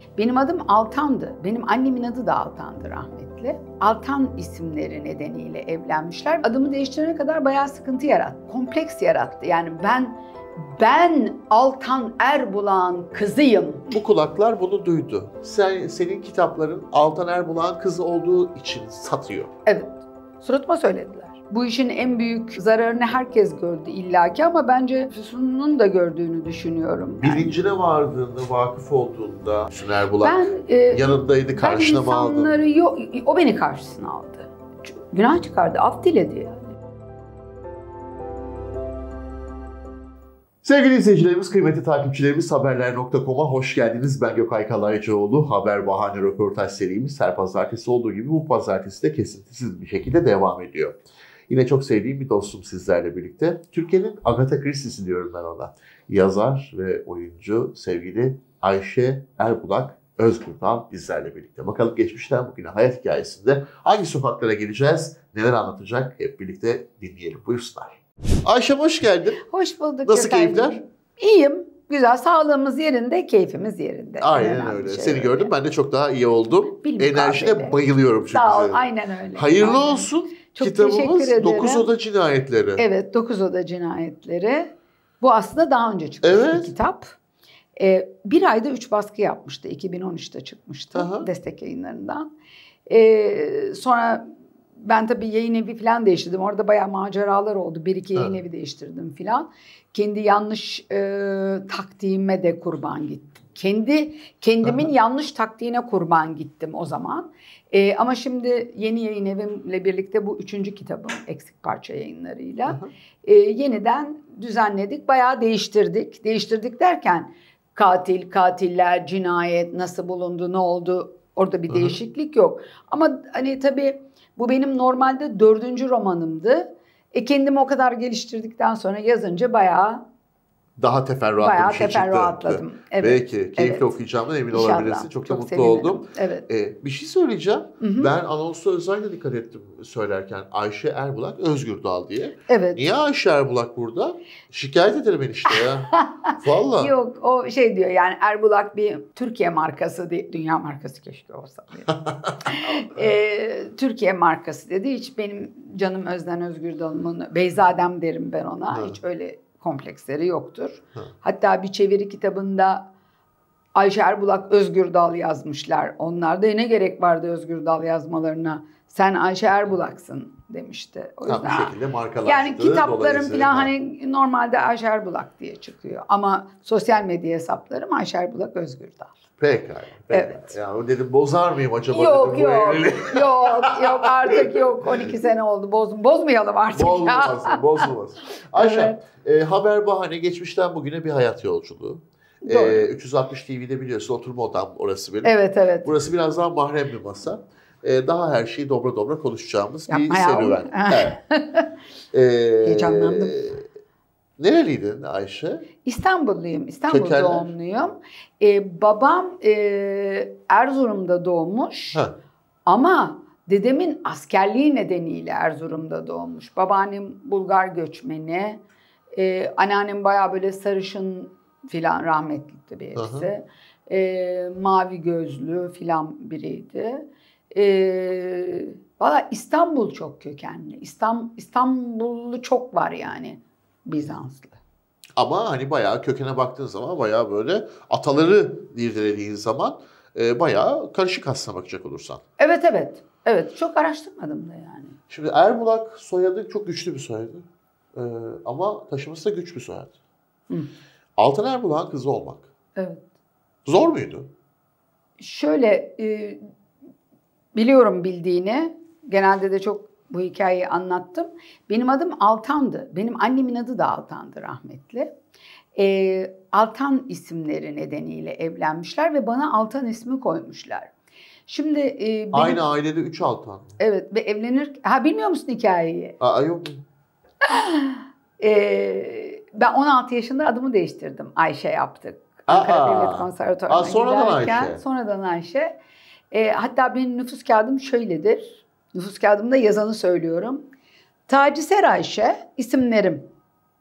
Benim adım Altan'dı. Benim annemin adı da Altan'dı rahmetli. Altan isimleri nedeniyle evlenmişler. Adımı değiştirene kadar bayağı sıkıntı yarattı. Kompleks yarattı. Yani ben Altan Erbulak'ın kızıyım. Bu kulaklar bunu duydu. Senin kitapların Altan Erbulak'ın kızı olduğu için satıyor. Evet. Suratıma söylediler. Bu işin en büyük zararını herkes gördü illaki ama bence Füsun'un da gördüğünü düşünüyorum. Yani. Bilincine vardığında, vakıf olduğunda Füsun Erbulak yanındaydı, karşına mı aldın? O beni karşısına aldı. Günah çıkardı, af diledi yani. Sevgili izleyicilerimiz, kıymetli takipçilerimiz, haberler.com'a hoş geldiniz. Ben Gökay Kalaycıoğlu. Haber Bahane röportaj serimiz her pazartesi olduğu gibi bu pazartesi de kesintisiz bir şekilde devam ediyor. Yine çok sevdiğim bir dostum sizlerle birlikte. Türkiye'nin Agatha Christie'si diyorum ben ona. Yazar ve oyuncu sevgili Ayşe Erbulak Özgürdal bizlerle birlikte. Bakalım geçmişten bugüne hayat hikayesinde hangi sokaklara geleceğiz, neler anlatacak hep birlikte dinleyelim. Buyursunlar. Ayşem hoş geldin. Hoş bulduk. Nasıl keyifler? İyiyim. Güzel. Sağlığımız yerinde, keyfimiz yerinde. Aynen öyle. Seni gördüm. Ben de çok daha iyi oldum. Enerjine bayılıyorum çünkü. Sağ ol. Aynen öyle. Hayırlı olsun. Çok kitabımız 9 Oda Cinayetleri. Evet. 9 Oda Cinayetleri. Bu aslında daha önce çıkmış bir kitap. Bir ayda 3 baskı yapmıştı. 2013'te çıkmıştı. Aha. Destek Yayınları'ndan. Sonra ben tabii yayın evi falan değiştirdim. Orada bayağı maceralar oldu. 1-2 yayın evi değiştirdim falan. Kendi yanlış taktiğime de kurban gittim. Kendimin yanlış taktiğine kurban gittim o zaman. Ama şimdi yeni yayın evimle birlikte bu 3. kitabım Eksik Parça Yayınları'yla yeniden düzenledik. Bayağı değiştirdik. Değiştirdik derken katiller, cinayet nasıl bulundu, ne oldu orada bir değişiklik yok. Ama hani tabii bu benim normalde 4. romanımdı. Kendimi o kadar geliştirdikten sonra yazınca bayağı teferruatlı bir şey çıktı. Teferruatladım. Evet. Belki keyifle okuyacağımdan emin olabilirsin. Çok da mutlu sevinirim. oldum. Evet. Bir şey söyleyeceğim. Hı-hı. Ben anonsta özellikle dikkat ettim söylerken Ayşe Erbulak Özgürdal diye. Evet. Niye Ayşe Erbulak burada? Şikayet ederim enişte ya. Vallahi. Yok o şey diyor yani Erbulak bir Türkiye markası değil. Dünya markası keşke olsa. Türkiye markası dedi. Hiç benim canım Özden Özgürdal'ımın Beyzadem derim ben ona. Hı. Hiç öyle kompleksleri yoktur. Hı. Hatta bir çeviri kitabında Ayşe Erbulak Özgürdal yazmışlar. Onlar da ne gerek vardı Özgürdal yazmalarına? Sen Ayşe Erbulak'sın demişti. O yüzden. Bu şekilde markalaştı. Yani kitaplarım falan hani normalde Ayşe Erbulak diye çıkıyor. Ama sosyal medya hesaplarım Ayşe Erbulak Özgürdal. Pekala. Evet. Ya dedim bozar mıyım acaba? Yok artık yok. 12 sene oldu. Bozmayalım artık. Bozulmaz. Ayşe, Haber Bahane geçmişten bugüne bir hayat yolculuğu. 360 TV'de biliyorsun oturma odam orası benim. Evet. Burası biraz daha mahrem bir masa. Daha her şeyi dobra konuşacağımız bir serüven. Heyecanlandım. Nereliydin Ayşe? İstanbulluyum. İstanbul doğumluyum. Babam Erzurum'da doğmuş. Ama dedemin askerliği nedeniyle Erzurum'da doğmuş. Babaannem Bulgar göçmeni. Anneannem bayağı böyle sarışın filan rahmetli birisi. Mavi gözlü filan biriydi. Valla İstanbul çok kökenli. İstanbullu çok var yani. Bizanslı. Ama hani bayağı kökene baktığın zaman bayağı böyle ataları irdelediğin zaman bayağı karışık aslına bakacak olursan. Evet. Çok araştırmadım da yani. Şimdi Erbulak soyadı çok güçlü bir soyadı. Ama taşıması da güç bir soyadı. Altan Erbulak'ın kızı olmak. Evet. Zor muydu? Şöyle biliyorum bildiğini. Genelde de çok bu hikayeyi anlattım. Benim adım Altan'dı. Benim annemin adı da Altan'dı rahmetli. Altan isimleri nedeniyle evlenmişler ve bana Altan ismi koymuşlar. Şimdi aynı ailede 3 Altan. Evet ve bilmiyor musun hikayeyi? Yok. Ben 16 yaşında adımı değiştirdim. Ayşe yaptık. Ankara Devlet Konservatuvarı'na giderken. Sonradan Ayşe. Hatta benim nüfus kağıdım şöyledir. Nüfus kağıdımda yazanı söylüyorum. Taciser Ayşe isimlerim.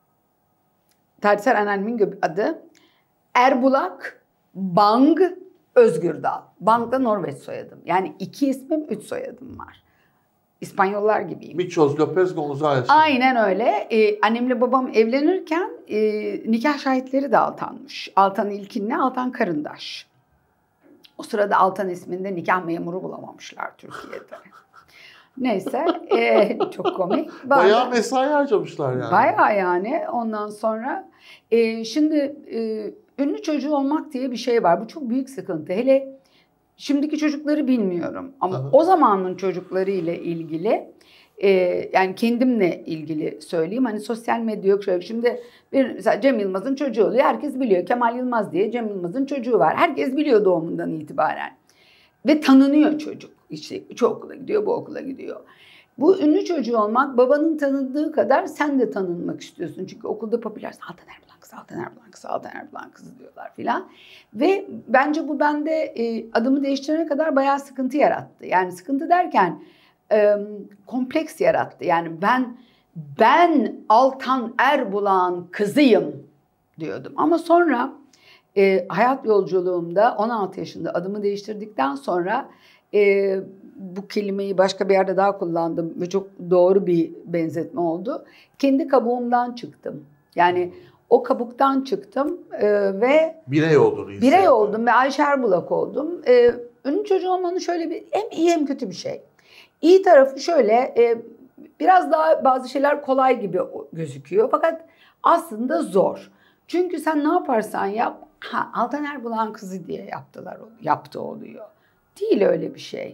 Taciser anneannemin adı. Erbulak, Bang, Özgürdal. Bank'ta Norveç soyadım. Yani 2 ismim 3 soyadım var. İspanyollar gibiyim. Miçoz López González. Aynen öyle. Annemle babam evlenirken nikah şahitleri de Altan'mış. Altan İlkin'le Altan Karındaş. O sırada Altan isminde nikah memuru bulamamışlar Türkiye'de. Neyse çok komik. Bayağı mesai harcamışlar yani. Bayağı yani ondan sonra. Şimdi ünlü çocuğu olmak diye bir şey var. Bu çok büyük sıkıntı. Hele şimdiki çocukları bilmiyorum. Ama o zamanın çocukları ile ilgili yani kendimle ilgili söyleyeyim. Hani sosyal medya yok. Şimdi mesela Cem Yılmaz'ın çocuğu oluyor. Herkes biliyor. Kemal Yılmaz diye Cem Yılmaz'ın çocuğu var. Herkes biliyor doğumundan itibaren. Ve tanınıyor çocuk. İşte şu okula gidiyor, bu okula gidiyor. Bu ünlü çocuğu olmak babanın tanındığı kadar sen de tanınmak istiyorsun. Çünkü okulda popüler Altan Erbulan kızı, Altan Erbulan kızı, Altan Erbulan kızı diyorlar filan. Ve bence bu bende adımı değiştirene kadar bayağı sıkıntı yarattı. Yani sıkıntı derken kompleks yarattı. Yani ben Altan Erbulan kızıyım diyordum. Ama sonra hayat yolculuğumda 16 yaşında adımı değiştirdikten sonra bu kelimeyi başka bir yerde daha kullandım ve çok doğru bir benzetme oldu. Kendi kabuğumdan çıktım. Yani o kabuktan çıktım ve birey oldun. Birey oldum ve Ayşe Erbulak oldum. Ünlü çocuğu olmanın şöyle bir hem iyi hem kötü bir şey. İyi tarafı şöyle biraz daha bazı şeyler kolay gibi gözüküyor fakat aslında zor. Çünkü sen ne yaparsan yap Altan Erbulan kızı diye yaptı oluyor. Değil öyle bir şey.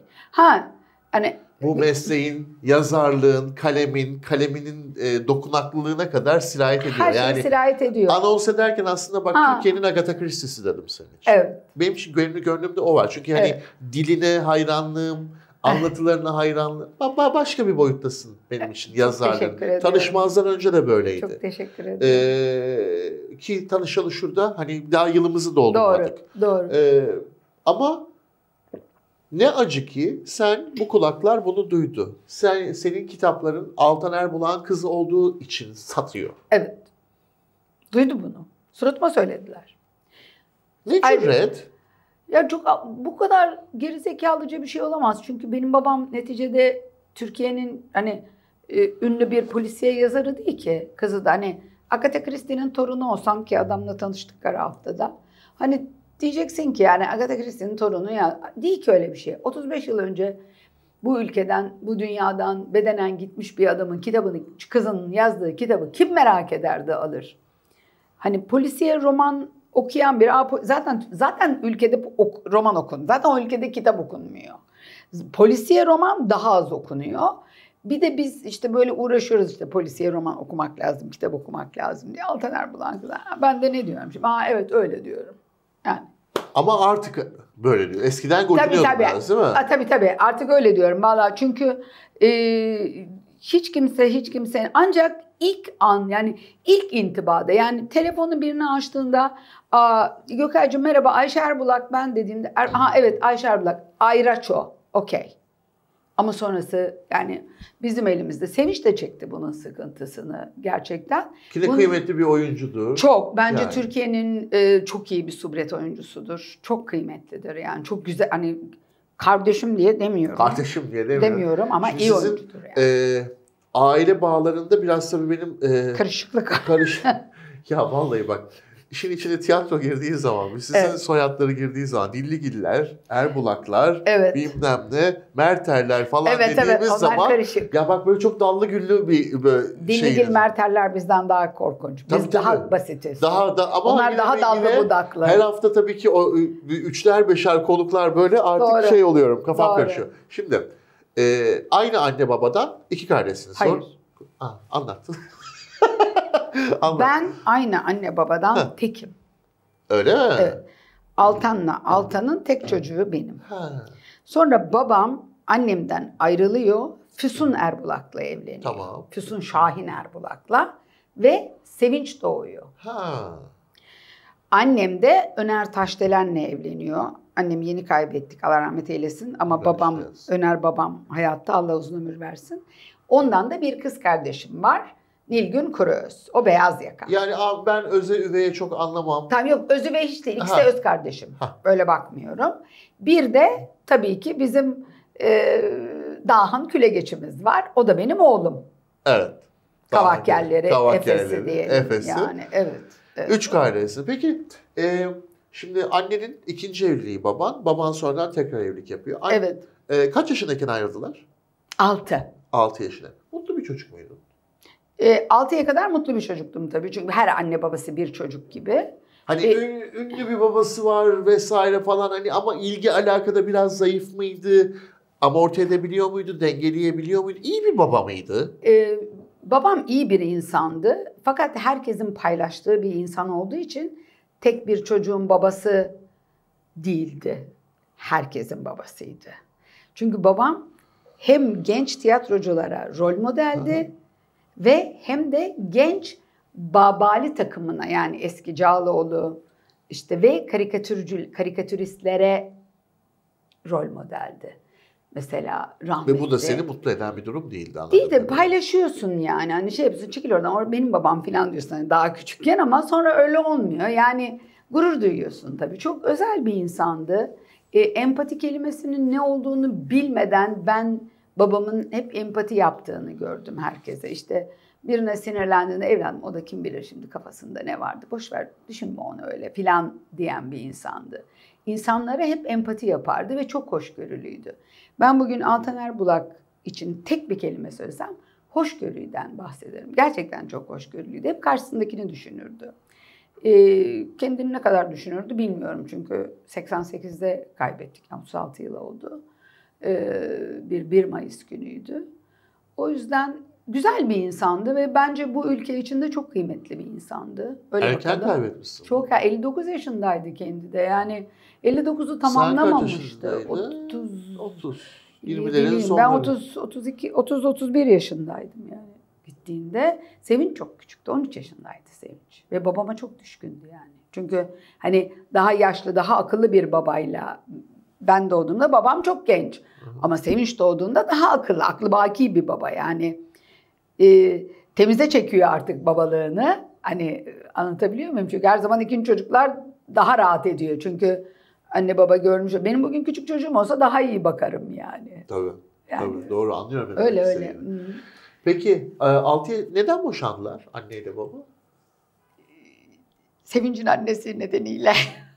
Hani bu mesleğin, yazarlığın, kaleminin dokunaklılığına kadar sirayet ediyor. Her şey sirayet ediyor. Anons ederken aslında bak Türkiye'nin Agatha Christie'si dedim senin için. Evet. Benim için gönlümde o var. Çünkü hani diline hayranlığım, anlatılarına hayranlığım. Başka bir boyuttasın benim için yazarlığın. Tanışmazdan önce de böyleydi. Çok teşekkür ederim. Ki tanışalı şurada hani daha yılımızı doldurmadık. Doğru. Ama ne acı ki bu kulaklar bunu duydu. Senin kitapların Altan Erbulan kızı olduğu için satıyor. Evet. Duydu bunu. Suratıma söylediler. Ne cüret? Ya bu kadar gerizekalıca bir şey olamaz. Çünkü benim babam neticede Türkiye'nin hani ünlü bir polisiye yazarı değil ki. Kızı da hani Agatha Christie'nin torunu olsam ki adamla tanıştık kara haftada. Hani diyeceksin ki yani Agatha Christie'nin torunu ya değil ki öyle bir şey. 35 yıl önce bu ülkeden, bu dünyadan bedenen gitmiş bir adamın kitabını, kızının yazdığı kitabı kim merak ederdi alır? Hani polisiye roman okuyan bir zaten ülkede roman okunmuyor. Zaten o ülkede kitap okunmuyor. Polisiye roman daha az okunuyor. Bir de biz işte böyle uğraşıyoruz işte polisiye roman okumak lazım, kitap okumak lazım diye. Altan Erbulan kızı. Ben de ne diyorum şimdi? Evet öyle diyorum. Yani. Ama artık böyle diyor. Eskiden gocunuyordun biraz değil mi? Tabii. Artık öyle diyorum. Vallahi çünkü hiç kimse ancak ilk intibada yani telefonu birine açtığında Gökaycığım merhaba Ayşe Erbulak ben dediğimde evet Ayşe Erbulak Ayraço okey. Ama sonrası yani bizim elimizde. Sevinç de çekti bunun sıkıntısını gerçekten. Ki de kıymetli bir oyuncudur. Çok. Bence Türkiye'nin çok iyi bir subret oyuncusudur. Çok kıymetlidir yani. Çok güzel hani kardeşim diye demiyorum. Kardeşim diye demiyorum ama şimdi iyi oyuncudur yani. Aile bağlarında biraz tabii benim... Karışıklık. Ya vallahi bak. İşin içine tiyatro girdiği zaman, sizin soyadları girdiği zaman Dilligiller, Erbulaklar, bilmem ne, Merterler falan dediğimiz zaman karışık. Ya bak böyle çok dallı güllü bir Dilligil, Merterler bizden daha korkunç. Biz daha basitiz. Ama onlar daha dallı budaklı. Her hafta tabii ki o üçler beşer konuklar böyle artık oluyorum. Kafam karışıyor. Şimdi aynı anne babadan 2 kardeşsiniz. Hayır. Anlat. Ben aynı anne babadan tekim. Öyle mi? Evet. Altan'ın tek çocuğu benim. Sonra babam annemden ayrılıyor. Füsun Erbulak'la evleniyor. Tamam. Füsun Şahin Erbulak'la ve Sevinç doğuyor. Annem de Öner Taşdelen'le evleniyor. Annemi yeni kaybettik Allah rahmet eylesin ama Öner babam hayatta Allah uzun ömür versin. Ondan da bir kız kardeşim var. Nilgün Kuruöz. O beyaz yaka. Yani ben öze üveye çok anlamam. Tamam, yok, öz üvey hiç değil. İkisi de öz kardeşim. Öyle bakmıyorum. Bir de tabii ki bizim Dahan Külegeç'imiz var. O da benim oğlum. Evet. Kavakkelleri, Efes'i diyelim. Efes'i. Yani, evet. 3 kardeşi. Peki şimdi annenin ikinci evliliği baban. Baban sonradan tekrar evlilik yapıyor. Evet. Kaç yaşındayken ayrıldılar? 6. 6 yaşında. Mutlu bir çocuk muydun? 6'ya kadar mutlu bir çocuktum tabii. Çünkü her anne babası bir çocuk gibi. Hani ünlü bir babası var vesaire falan, hani ama ilgi alakada biraz zayıf mıydı? Amorti edebiliyor muydu? Dengeleyebiliyor muydu? İyi bir baba mıydı? Babam iyi bir insandı. Fakat herkesin paylaştığı bir insan olduğu için tek bir çocuğun babası değildi. Herkesin babasıydı. Çünkü babam hem genç tiyatroculara rol modeldi ve hem de genç Babali takımına, yani eski Cağaloğlu işte ve karikatüristlere rol modeldi. Mesela rahmetli. Ve bu da seni mutlu eden bir durum değildi. Değil de paylaşıyorsun yani. Hani şey yapıyorsun, çekil oradan, benim babam falan diyorsun hani daha küçükken, ama sonra öyle olmuyor. Yani gurur duyuyorsun tabii. Çok özel bir insandı. Empati kelimesinin ne olduğunu bilmeden ben babamın hep empati yaptığını gördüm herkese. İşte birine sinirlendiğinde, evladım o da kim bilir şimdi kafasında ne vardı, boş ver düşünme onu öyle filan diyen bir insandı. İnsanlara hep empati yapardı ve çok hoşgörülüydü. Ben bugün Altan Erbulak için tek bir kelime söylesem hoşgörüden bahsederim. Gerçekten çok hoşgörülüydü. Hep karşısındakini düşünürdü. Kendini ne kadar düşünürdü bilmiyorum. Çünkü 88'de kaybettik. 36 yıl oldu. Bir 1 Mayıs günüydü. O yüzden güzel bir insandı ve bence bu ülke içinde çok kıymetli bir insandı. Öyle erken kaybetmişsin. Çok 59 yaşındaydı kendi de. Yani 59'u tamamlamamıştı. 30. 20'lerin sonları. Ben 30-31 yaşındaydım yani gittiğinde. Sevinç çok küçüktü. 13 yaşındaydı Sevinç. Ve babama çok düşkündü yani. Çünkü hani daha yaşlı, daha akıllı bir babayla ben doğduğumda babam çok genç. Ama Sevinç doğduğunda daha aklı baki bir baba yani. Temize çekiyor artık babalığını. Hani anlatabiliyor muyum? Çünkü her zaman ikinci çocuklar daha rahat ediyor. Çünkü anne baba görmüş. Benim bugün küçük çocuğum olsa daha iyi bakarım yani. Tabii. Yani, tabii doğru, anlıyorum. Öyle. Peki neden boşandılar anneyle baba? Sevinç'in annesi nedeniyle.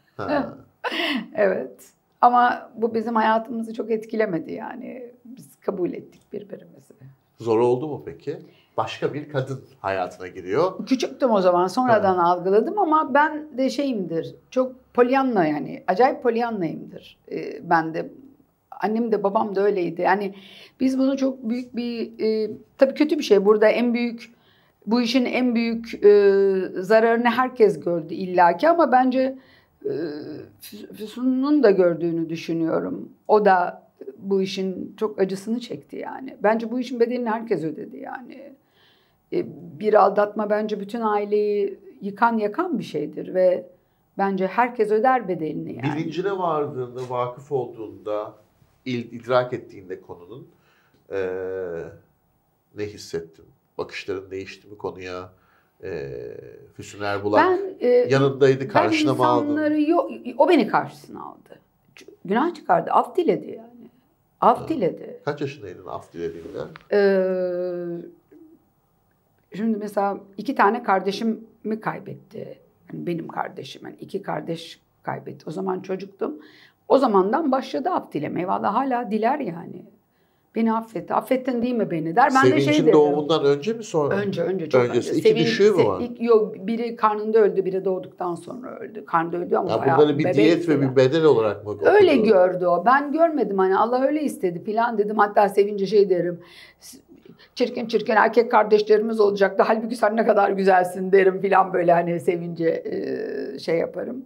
Evet. Ama bu bizim hayatımızı çok etkilemedi yani. Biz kabul ettik birbirimizi. Zor oldu mu peki? Başka bir kadın hayatına giriyor. Küçüktüm o zaman, sonradan algıladım ama ben de şeyimdir, çok Pollyanna yani, acayip Pollyanna'yımdır. Ben de, annem de babam da öyleydi. Yani biz bunu çok büyük bir, tabii kötü bir şey. Burada bu işin en büyük zararını herkes gördü illaki, ama bence Füsun'un da gördüğünü düşünüyorum. O da bu işin çok acısını çekti yani. Bence bu işin bedelini herkes ödedi yani. Bir aldatma bence bütün aileyi yakan bir şeydir ve bence herkes öder bedelini yani. Bilincine vardığında, vakıf olduğunda, idrak ettiğinde konunun ne hissettin? Bakışların değişti mi konuya? Füsun Erbulak yanındaydı, karşına mı aldın? O beni karşısına aldı. Günah çıkardı, af diledi yani. Af diledi. Kaç yaşındaydın af dilediğinde? Şimdi mesela 2 tane kardeşimi kaybetti. Yani benim kardeşim, yani 2 kardeş kaybetti. O zaman çocuktum. O zamandan başladı af dilemeye. Vallahi hala diler yani. Beni affetti. Affettin değil mi beni der. Ben de şey derim. doğumundan önce mi sonra? Önce, çok önce. 2 düşüğü mü var? Yok, biri karnında öldü, biri doğduktan sonra öldü. Karnında öldü ama bayağı bunları bir diyet ve bir bedel olarak mı? Öyle gördü o. Ben görmedim, hani Allah öyle istedi falan dedim. Hatta sevince şey derim. Çirkin erkek kardeşlerimiz olacaktı. Halbuki sen ne kadar güzelsin derim falan, böyle hani sevince şey yaparım.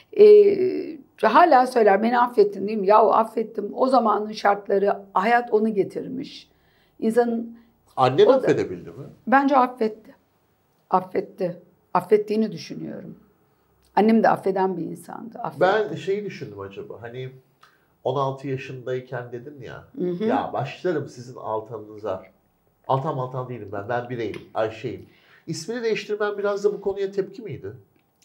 Hala söyler, beni affettin değil mi? Yahu affettim. O zamanın şartları, hayat onu getirmiş. İnsanın... Annen affedebildi mi? Bence affetti. Affettiğini düşünüyorum. Annem de affeden bir insandı. Ben şeyi düşündüm acaba. Hani 16 yaşındayken dedin ya. Ya başlarım sizin altanınıza. Altan değilim ben. Ben bireyim. Ayşe'yim. İsmini değiştirmen biraz da bu konuya tepki miydi?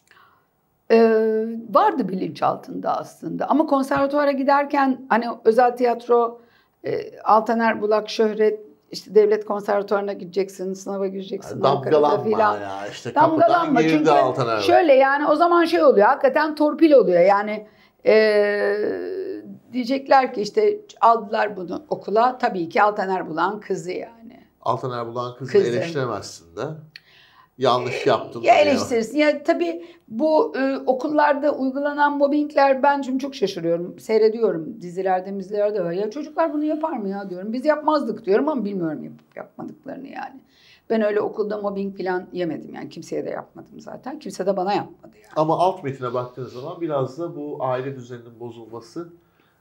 Vardı bilinçaltında aslında. Ama konservatuvara giderken hani özel tiyatro, Altan Erbulak, Şöhret, işte devlet konservatuvarına gideceksin, sınava gireceksin. Damgalanma ya işte damgalanma çünkü Altan Erbulak. Şöyle yani o zaman şey oluyor, hakikaten torpil oluyor. Yani diyecekler ki işte aldılar bunu okula, tabii ki Altan Erbulak'ın kızı yani. Altan Erbulak'ın kızı eleştiremezsin de. Yanlış yaptın. Ya eleştirirsin. Ya tabii bu okullarda uygulanan mobbingler, ben şimdi çok şaşırıyorum. Seyrediyorum dizilerde var. Ya çocuklar bunu yapar mı ya diyorum. Biz yapmazdık diyorum ama bilmiyorum yapmadıklarını yani. Ben öyle okulda mobbing falan yemedim yani. Kimseye de yapmadım zaten. Kimse de bana yapmadı yani. Ama alt metine baktığınız zaman biraz da bu aile düzeninin bozulması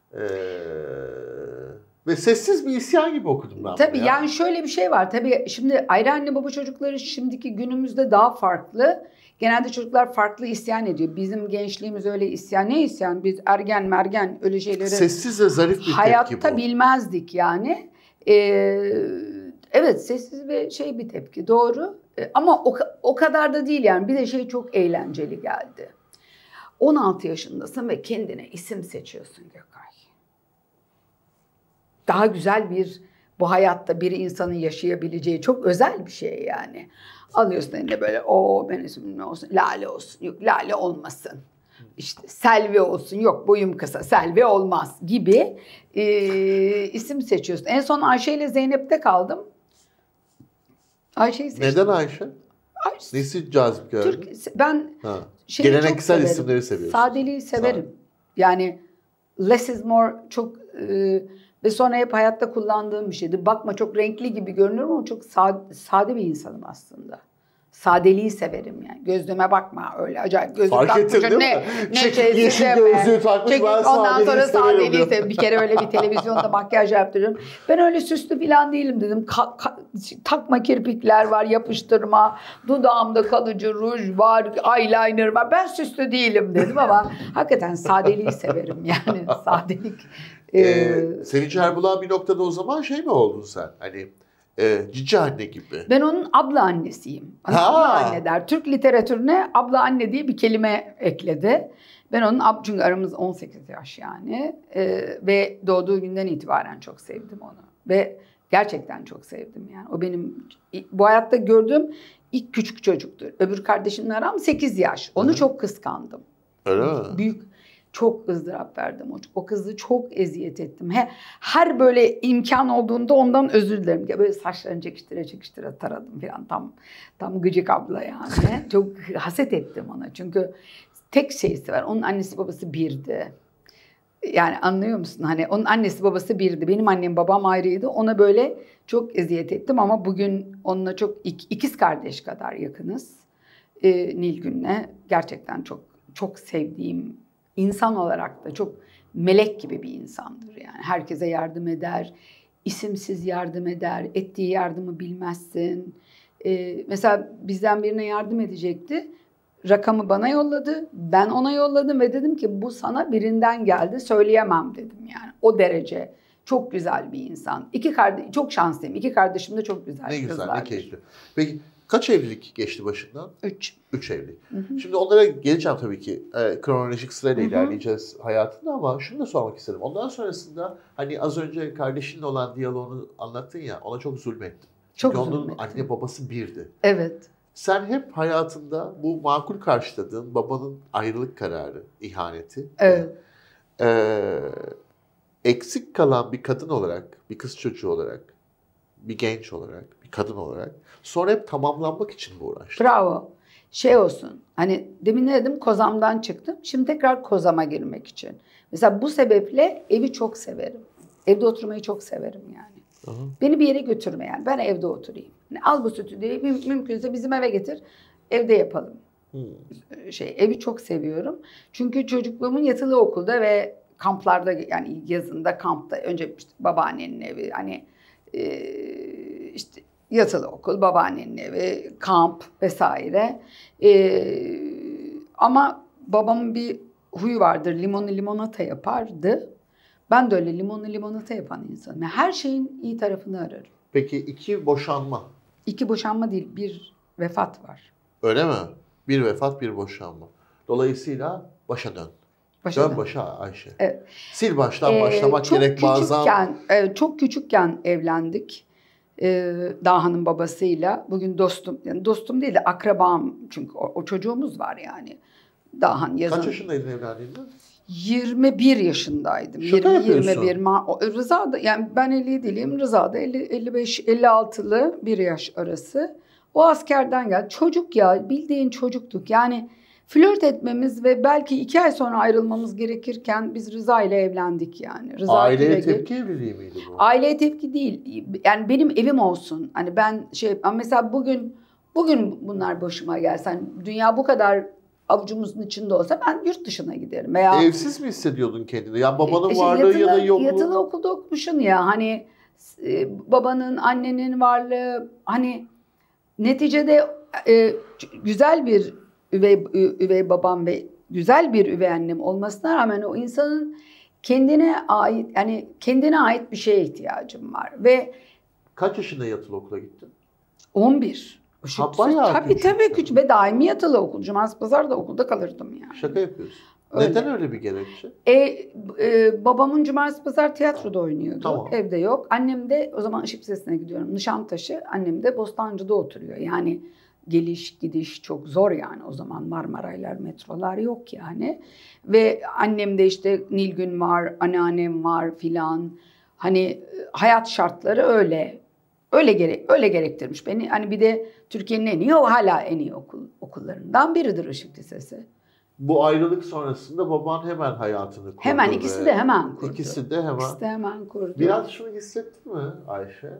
ve sessiz bir isyan gibi okudum ben. Tabii yani şöyle bir şey var. Tabii şimdi ayrı anne baba çocukları şimdiki günümüzde daha farklı. Genelde çocuklar farklı isyan ediyor. Bizim gençliğimiz öyle isyan. Ne isyan? Biz ergen mergen öyle şeyleri sessiz ve zarif bir tepki bu. Hayatta bilmezdik yani. Evet, sessiz ve bir tepki. Doğru. Ama o kadar da değil yani. Bir de şey çok eğlenceli geldi. 16 yaşındasın ve kendine isim seçiyorsun Gökay. Daha güzel bu hayatta bir insanın yaşayabileceği çok özel bir şey yani. Alıyorsun eline böyle, benim ismim ne olsun? Lale olsun. Yok, Lale olmasın. İşte Selvi olsun. Yok, boyum kısa. Selvi olmaz gibi isim seçiyorsun. En son Ayşe ile Zeynep'te kaldım. Ayşe'yi seçtim. Neden Ayşe? Nesi cazip gördün? Ben geleneksel isimleri seviyorsun. Sadeliği severim. Yani less is more çok ve sonra hep hayatta kullandığım bir şeydi. Bakma çok renkli gibi görünüyorum ama çok sade bir insanım aslında. Sadeliği severim yani. Gözlüğüme bakma öyle acayip gözlük takmışım. Yeşil gözlüğü takmış, ben ondan sonra sadeliği severim. Bir kere öyle bir televizyonda makyaj yaptırıyorum. Ben öyle süslü falan değilim dedim. Takma kirpikler var, yapıştırma. Dudağımda kalıcı ruj var, eyeliner var. Ben süslü değilim dedim ama hakikaten sadeliği severim yani. Sadelik. Sevinç Erbulak'ın bir noktada o zaman mi oldun sen? Hani cici anne gibi. Ben onun abla annesiyim. Abla anne der. Türk literatürüne abla anne diye bir kelime ekledi. Ben onun çünkü aramız 18 yaş yani. Ve doğduğu günden itibaren çok sevdim onu. Ve gerçekten çok sevdim yani. O benim bu hayatta gördüğüm ilk küçük çocuktur. Öbür kardeşimle aram 8 yaş. Onu çok kıskandım. Öyle mi? Büyük. Çok ızdırap verdim. O kızı çok eziyet ettim. Her böyle imkan olduğunda ondan özür dilerim. Böyle saçlarını çekiştire taradım falan. Tam gıcık abla yani. Çok haset ettim ona. Çünkü tek şeysi var. Onun annesi babası birdi. Yani anlıyor musun? Hani onun annesi babası birdi. Benim annem babam ayrıydı. Ona böyle çok eziyet ettim ama bugün onunla çok ikiz kardeş kadar yakınız. Nilgün'le gerçekten çok çok sevdiğim, İnsan olarak da çok melek gibi bir insandır yani. Herkese yardım eder, isimsiz yardım eder, ettiği yardımı bilmezsin. Mesela bizden birine yardım edecekti. Rakamı bana yolladı, ben ona yolladım ve dedim ki bu sana birinden geldi, söyleyemem dedim yani. O derece çok güzel bir insan. Çok şanslıyım. 2 kardeşim de çok güzel kızlardır. Ne güzel, ne keyifli. Peki kaç evlilik geçti başından? 3. 3 evlilik. Hı-hı. Şimdi onlara geleceğim tabii ki. Kronolojik sırayla ilerleyeceğiz hayatında ama şunu da sormak isterim. Ondan sonrasında hani az önce kardeşinle olan diyaloğunu anlattın ya, ona çok zulmettim. Çünkü onun anne babası birdi. Evet. Sen hep hayatında bu makul karşıladığın babanın ayrılık kararı, ihaneti. Evet. Eksik kalan bir kadın olarak, bir kız çocuğu olarak, bir genç olarak, bir kadın olarak sonra hep tamamlanmak için mi uğraştın? Bravo. Olsun. Hani demin ne dedim? Kozamdan çıktım. Şimdi tekrar kozama girmek için. Mesela bu sebeple evi çok severim. Evde oturmayı çok severim yani. Aha. Beni bir yere götürme yani. Ben evde oturayım. Yani al bu stüdyoyu mümkünse bizim eve getir. Evde yapalım. Evi çok seviyorum. Çünkü çocukluğumun yatılı okulda ve kamplarda yani yazında kampta önce işte babaannenin evi hani işte yatılı okul, babaannenin evi, kamp vesaire. Ama babamın bir huyu vardır. Limonlu limonata yapardı. Ben de öyle limonlu limonata yapan insanım. Yani her şeyin iyi tarafını ararım. Peki 2 boşanma? 2 boşanma değil, 1 vefat var. Öyle mi? 1 vefat, 1 boşanma. Dolayısıyla başa dön. Dön başa Ayşe. Evet. Sil baştan başlamak gerek bazen. Çok küçükken evlendik. Daha'nın babasıyla. Bugün dostum, yani dostum değil de akrabam, çünkü o çocuğumuz var yani. Dahan yazın. Kaç yaşındaydın evlendiğinde? 21 yaşındaydım. Şaka yapıyorsun. 21. Rıza da, yani ben 57'liyim. Rıza da 55 56'lı, 1 yaş arası. O askerden geldi. Çocuk ya, bildiğin çocuktuk. Yani flört etmemiz ve belki 2 ay sonra ayrılmamız gerekirken biz Rıza ile evlendik yani. Rıza Aileye tepki evliliği miydi bu? Aileye tepki değil. Yani benim evim olsun. Hani ben mesela bugün bunlar başıma gelse, hani dünya bu kadar avucumuzun içinde olsa ben yurt dışına giderim. Veya evsiz mi hissediyordun kendini? Ya babanın varlığı ya da yokluğu. Yatılı okulda okumuşsun ya, hani babanın, annenin varlığı, hani neticede güzel bir üvey babam ve güzel bir üvey annem olmasına rağmen o insanın kendine ait bir şeye ihtiyacım var ve kaç yaşında yatılı okula gittin? 11. Bayağı tabii küçük ve daimi yatılı okul. Cumartesi pazar da okulda kalırdım yani. Şaka yapıyorsun. Öyle. Neden öyle bir gerekçe? Babamın cumartesi pazar tiyatroda oynuyordu. Tamam. Evde yok. Annem de o zaman Işık Lisesi'ne gidiyorum. Nişantaşı. Annem de Bostancı'da oturuyor. Yani geliş gidiş çok zor yani. O zaman Marmaraylar, metrolar yok yani. Ve annem de işte Nilgün var, anneannem var filan. Hani hayat şartları öyle gerektirmiş beni. Hani bir de Türkiye'nin hala en iyi okullarından biridir Işık Lisesi. Bu ayrılık sonrasında baban hemen hayatını kurdu. Hemen ikisi de hemen kurdu. İkisi de hemen kurdu. Biraz şunu hissettin mi Ayşe?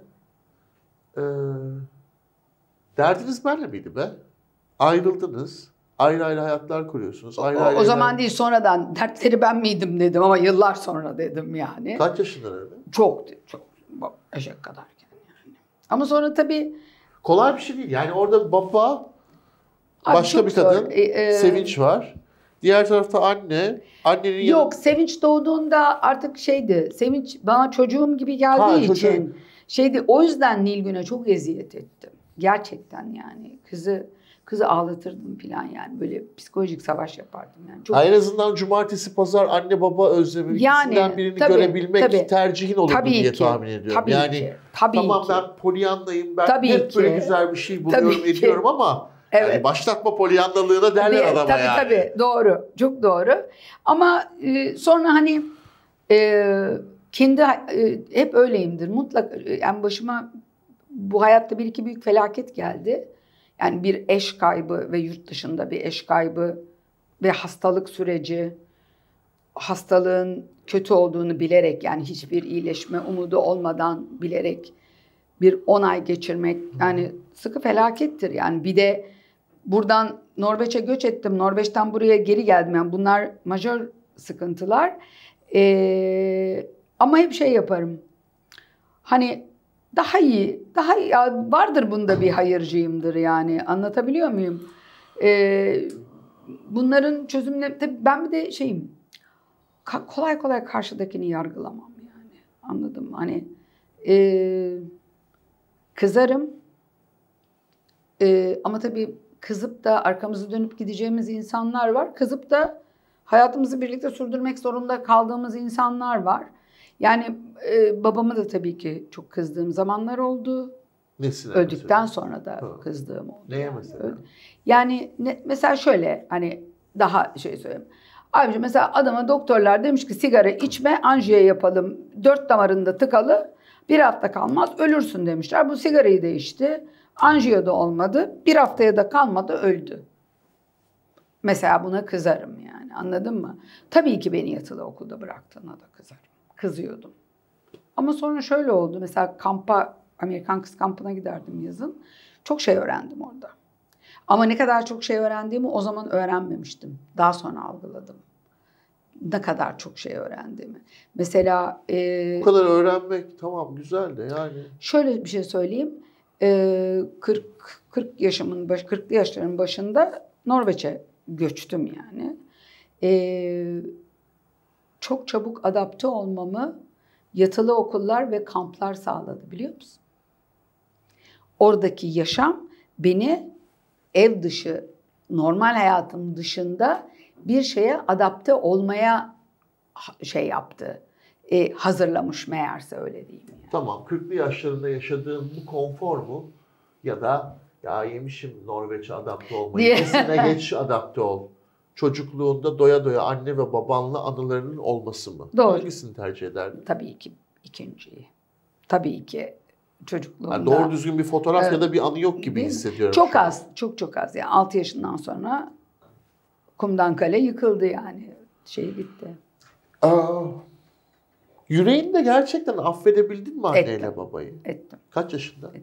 Derdiniz benle miydi be? Ayrıldınız. Ayrı ayrı hayatlar kuruyorsunuz. O zaman değil, sonradan dertleri ben miydim dedim ama yıllar sonra dedim yani. Kaç yaşında öyle? Çok eşek kadarken yani. Ama sonra tabii. Kolay bir şey değil. Yani orada baba, başka bir kadın, Sevinç var. Diğer tarafta annenin yok, Sevinç doğduğunda artık Sevinç bana çocuğum gibi geldiği için o yüzden Nilgün'e çok eziyet ettim. Gerçekten yani kızı ağlatırdım falan yani, böyle psikolojik savaş yapardım yani. En azından cumartesi pazar anne baba özlemi, ikisinden birini görebilmek tercihin olurdu diye tahmin ediyorum. Tamam ben Pollyanna'yım, ben hep böyle güzel bir şey buluyorum ediyorum ama yani başlatma Pollyanna'lığına derler adama yani. Tabii doğru, çok doğru. Ama sonra hani hep öyleyimdir mutlaka. Yani başıma bu hayatta bir iki büyük felaket geldi. Yani bir eş kaybı ve yurt dışında bir eş kaybı ve hastalık süreci, hastalığın kötü olduğunu bilerek, yani hiçbir iyileşme umudu olmadan bilerek bir 10 ay geçirmek yani sıkı felakettir. Yani bir de buradan Norveç'e göç ettim, Norveç'ten buraya geri geldim. Yani bunlar majör sıkıntılar. Ama hep yaparım. Hani daha iyi vardır bunda bir hayırcıyımdır yani, anlatabiliyor muyum? Bunların çözümleri tabii, ben bir de kolay kolay karşıdakini yargılamam yani, anladın mı? Hani kızarım ama tabii kızıp da arkamızı dönüp gideceğimiz insanlar var. Kızıp da hayatımızı birlikte sürdürmek zorunda kaldığımız insanlar var. Yani babamı da tabii ki çok kızdığım zamanlar oldu. Nesine öldükten sonra da kızdığım oldu. Neye mesela? Yani mesela şöyle, hani daha söyleyeyim. Ayrıca mesela adama doktorlar demiş ki sigara içme, anjiyo yapalım. 4 damarında tıkalı, 1 hafta kalmaz ölürsün demişler. Bu sigarayı da içti. Anjiyo da olmadı. 1 haftaya da kalmadı, öldü. Mesela buna kızarım yani, anladın mı? Tabii ki beni yatılı okulda bıraktığına da kızarım. Kızıyordum. Ama sonra şöyle oldu. Mesela Amerikan kız kampına giderdim yazın. Çok şey öğrendim orada. Ama ne kadar çok şey öğrendiğimi o zaman öğrenmemiştim. Daha sonra algıladım. Ne kadar çok şey öğrendiğimi. Mesela bu kadar öğrenmek tamam güzel de yani. Şöyle bir şey söyleyeyim. 40'lı yaşların başında Norveç'e göçtüm yani. Çok çabuk adapte olmamı yatılı okullar ve kamplar sağladı, biliyor musun? oradaki yaşam beni ev dışı, normal hayatım dışında bir şeye adapte olmaya şey yaptı. Hazırlamış meğerse, öyle diyeyim. Yani. Tamam, 40'lı yaşlarında yaşadığın bu konfor mu? Ya da ya yemişim Norveç'e adapte olmayı, nesine geç adapte ol. Çocukluğunda doya doya anne ve babanla anılarının olması mı? Doğru. Hangisini tercih ederdin? Tabii ki ikinciyi. Tabii ki çocukluğumda. Yani doğru düzgün bir fotoğraf ya da bir anı yok gibi hissediyorum. Çok az, çok az. Yani 6 yaşından sonra kumdan kale yıkıldı yani. Şey bitti. Yüreğinde gerçekten affedebildin mi anneyle Ettim. babayı? Ettim. Kaç yaşında? Ettim.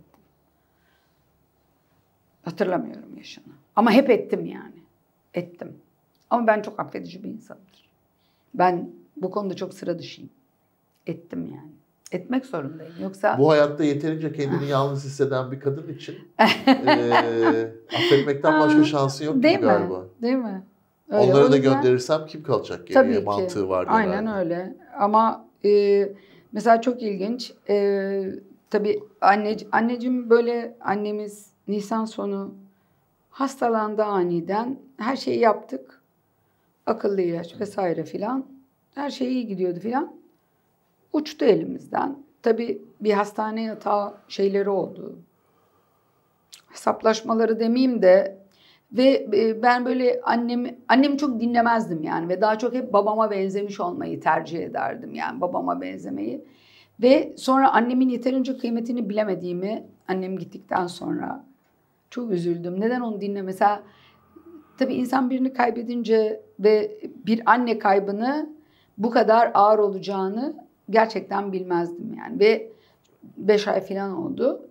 Hatırlamıyorum yaşını. Ama hep ettim yani. Ettim. Ama ben çok affedici bir insanımdır. Ben bu konuda çok sıra dışıyım. Ettim yani. Etmek zorundayım. Yoksa... Bu hayatta yeterince kendini yalnız hisseden bir kadın için affetmekten başka şansın yok gibi galiba. Değil mi? Öyle. Onları da gönderirsem kim kalacak geriye mantığı var. Aynen öyle. Ama mesela çok ilginç. Tabii anneciğim böyle, annemiz Nisan sonu hastalandı aniden. Her şeyi yaptık. Akıllı ilaç vesaire filan. Her şey iyi gidiyordu filan. Uçtu elimizden. Tabii bir hastane yatağı şeyleri oldu. Hesaplaşmaları demeyeyim de, ve ben böyle annemi çok dinlemezdim yani, ve daha çok hep babama benzemiş olmayı tercih ederdim yani, babama benzemeyi. Ve sonra annemin yeterince kıymetini bilemediğimi, annem gittikten sonra çok üzüldüm. Neden onu dinle? Mesela tabii insan birini kaybedince ve bir anne kaybını bu kadar ağır olacağını gerçekten bilmezdim yani. Ve 5 ay falan oldu.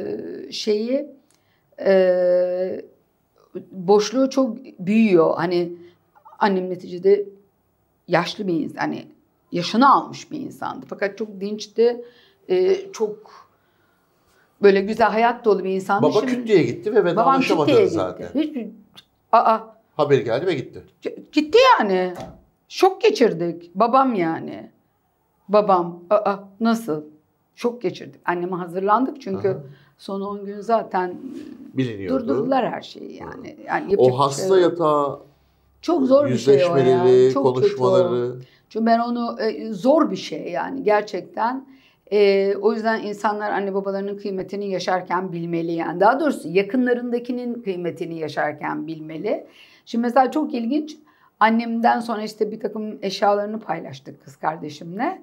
Boşluğu çok büyüyor. Hani annem neticede yaşlı bir insan. Hani yaşını almış bir insandı. Fakat çok dinçti. Çok böyle güzel, hayat dolu bir insandı. Baba Kütü'ye gitti ve vedalaşamadınız zaten. Hiçbir... Haberi geldi ve gitti. Gitti yani. Şok geçirdik. Babam yani. Babam. Nasıl? Şok geçirdik. Anneme hazırlandık çünkü son 10 gün zaten biliniyordu. Durdurdular her şeyi yani. Yani o hasta yatağı çok zor bir şey o ya. Çok konuşmaları. Kötü o. Çünkü ben onu zor bir şey yani gerçekten. O yüzden insanlar anne babalarının kıymetini yaşarken bilmeli yani. Daha doğrusu yakınlarındakinin kıymetini yaşarken bilmeli. Şimdi mesela çok ilginç. Annemden sonra işte bir takım eşyalarını paylaştık kız kardeşimle.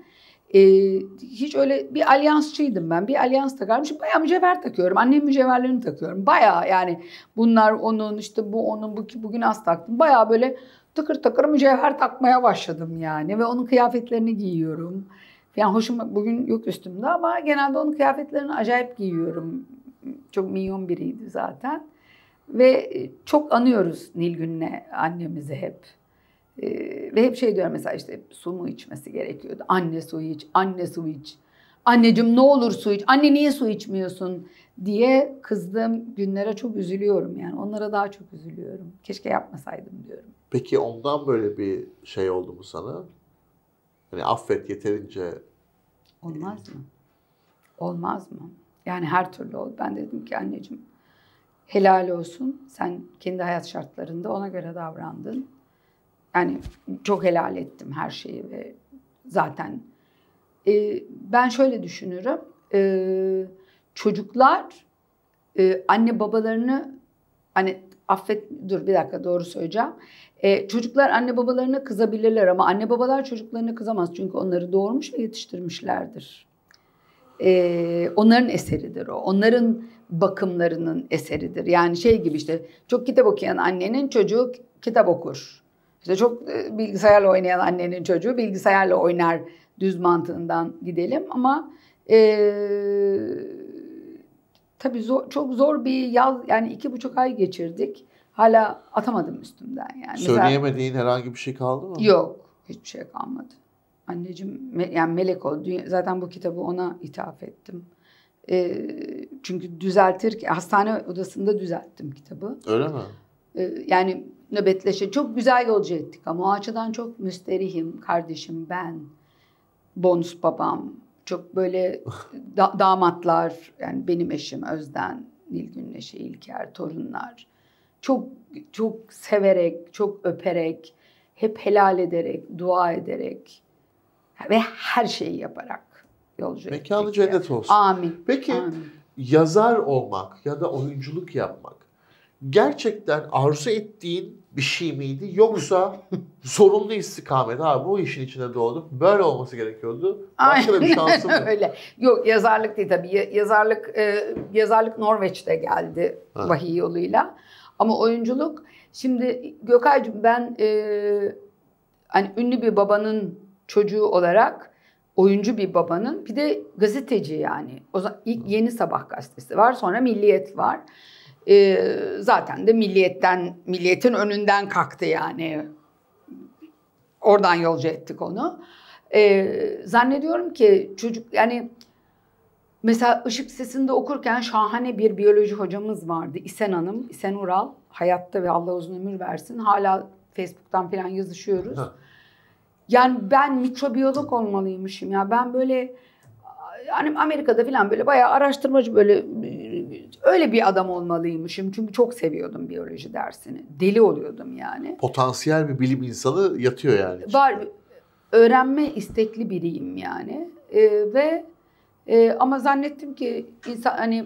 Hiç öyle bir alyansçıydım ben. Bir alyans takarım. Şimdi bayağı mücevher takıyorum. Annemin mücevherlerini takıyorum. Bayağı yani bunlar onun, işte bu onun, bugün az taktım. Bayağı böyle tıkır tıkır mücevher takmaya başladım yani. Ve onun kıyafetlerini giyiyorum. Yani hoşuma, bugün yok üstümde ama genelde onun kıyafetlerini acayip giyiyorum. Çok minyon biriydi zaten. Ve çok anıyoruz Nilgün'le annemizi hep. Ve hep şey diyorum mesela, işte su mu içmesi gerekiyordu. Anne su iç, anne su iç. Anneciğim ne olur su iç. Anne niye su içmiyorsun diye kızdığım günlere çok üzülüyorum yani. Onlara daha çok üzülüyorum. Keşke yapmasaydım diyorum. Peki ondan böyle bir şey oldu mu sana? Hani affet yeterince. Olmaz mı? Olmaz mı? Yani her türlü oldu. Ben dedim ki anneciğim helal olsun. Sen kendi hayat şartlarında ona göre davrandın. Yani çok helal ettim her şeyi ve zaten ben şöyle düşünürüm. Çocuklar anne babalarını, hani dur bir dakika, doğru söyleyeceğim. Çocuklar anne babalarına kızabilirler ama anne babalar çocuklarına kızamaz. Çünkü onları doğurmuş ve yetiştirmişlerdir. Onların eseridir o. Onların bakımlarının eseridir. Yani şey gibi, işte çok kitap okuyan annenin çocuğu kitap okur. İşte çok bilgisayarla oynayan annenin çocuğu bilgisayarla oynar düz mantığından gidelim. Ama tabii çok zor bir yaz, yani 2,5 ay geçirdik. Hala atamadım üstümden yani. Söyleyemediğin herhangi bir şey kaldı mı? Yok, hiçbir şey kalmadı. Anneciğim yani melek oldu. Zaten bu kitabı ona ithaf ettim. Çünkü hastane odasında düzelttim kitabı. Öyle mi? Yani nöbetleşe çok güzel yolcu ettik ama o açıdan çok müsterihim. Kardeşim, ben, bonus babam, çok böyle damatlar, yani benim eşim Özden, Nilgün, Neşe, İlker, torunlar. Çok çok severek, çok öperek, hep helal ederek, dua ederek ve her şeyi yaparak yolcu ettik. Mekanı cennet olsun. Amin. Peki Amin. yazar olmak ya da oyunculuk yapmak gerçekten arzu ettiğin bir şey miydi? Yoksa zorunlu istikamet, bu işin içine doğdum, böyle olması gerekiyordu. Başka da bir şansım yok. Öyle. Yok, yazarlık değil tabii. Yazarlık Norveç'te geldi vahiy yoluyla. Ama oyunculuk, şimdi Gökay'cığım, ben hani ünlü bir babanın çocuğu olarak, oyuncu bir babanın, bir de gazeteci yani. O zaman ilk Yeni Sabah gazetesi var, sonra Milliyet var. Zaten de Milliyet'in önünden kalktı yani. Oradan yolcu ettik onu. Zannediyorum ki çocuk, yani mesela Işık Sesi'nde okurken şahane bir biyoloji hocamız vardı. İsen Hanım, İsen Ural. Hayatta ve Allah uzun ömür versin. Hala Facebook'tan falan yazışıyoruz. Yani ben mikrobiyolog olmalıymışım ya. Ben böyle, hani Amerika'da falan böyle bayağı araştırmacı, böyle öyle bir adam olmalıymışım. Çünkü çok seviyordum biyoloji dersini. Deli oluyordum yani. Potansiyel bir bilim insanı yatıyor yani. Var. Öğrenme istekli biriyim yani. Ama zannettim ki insan, hani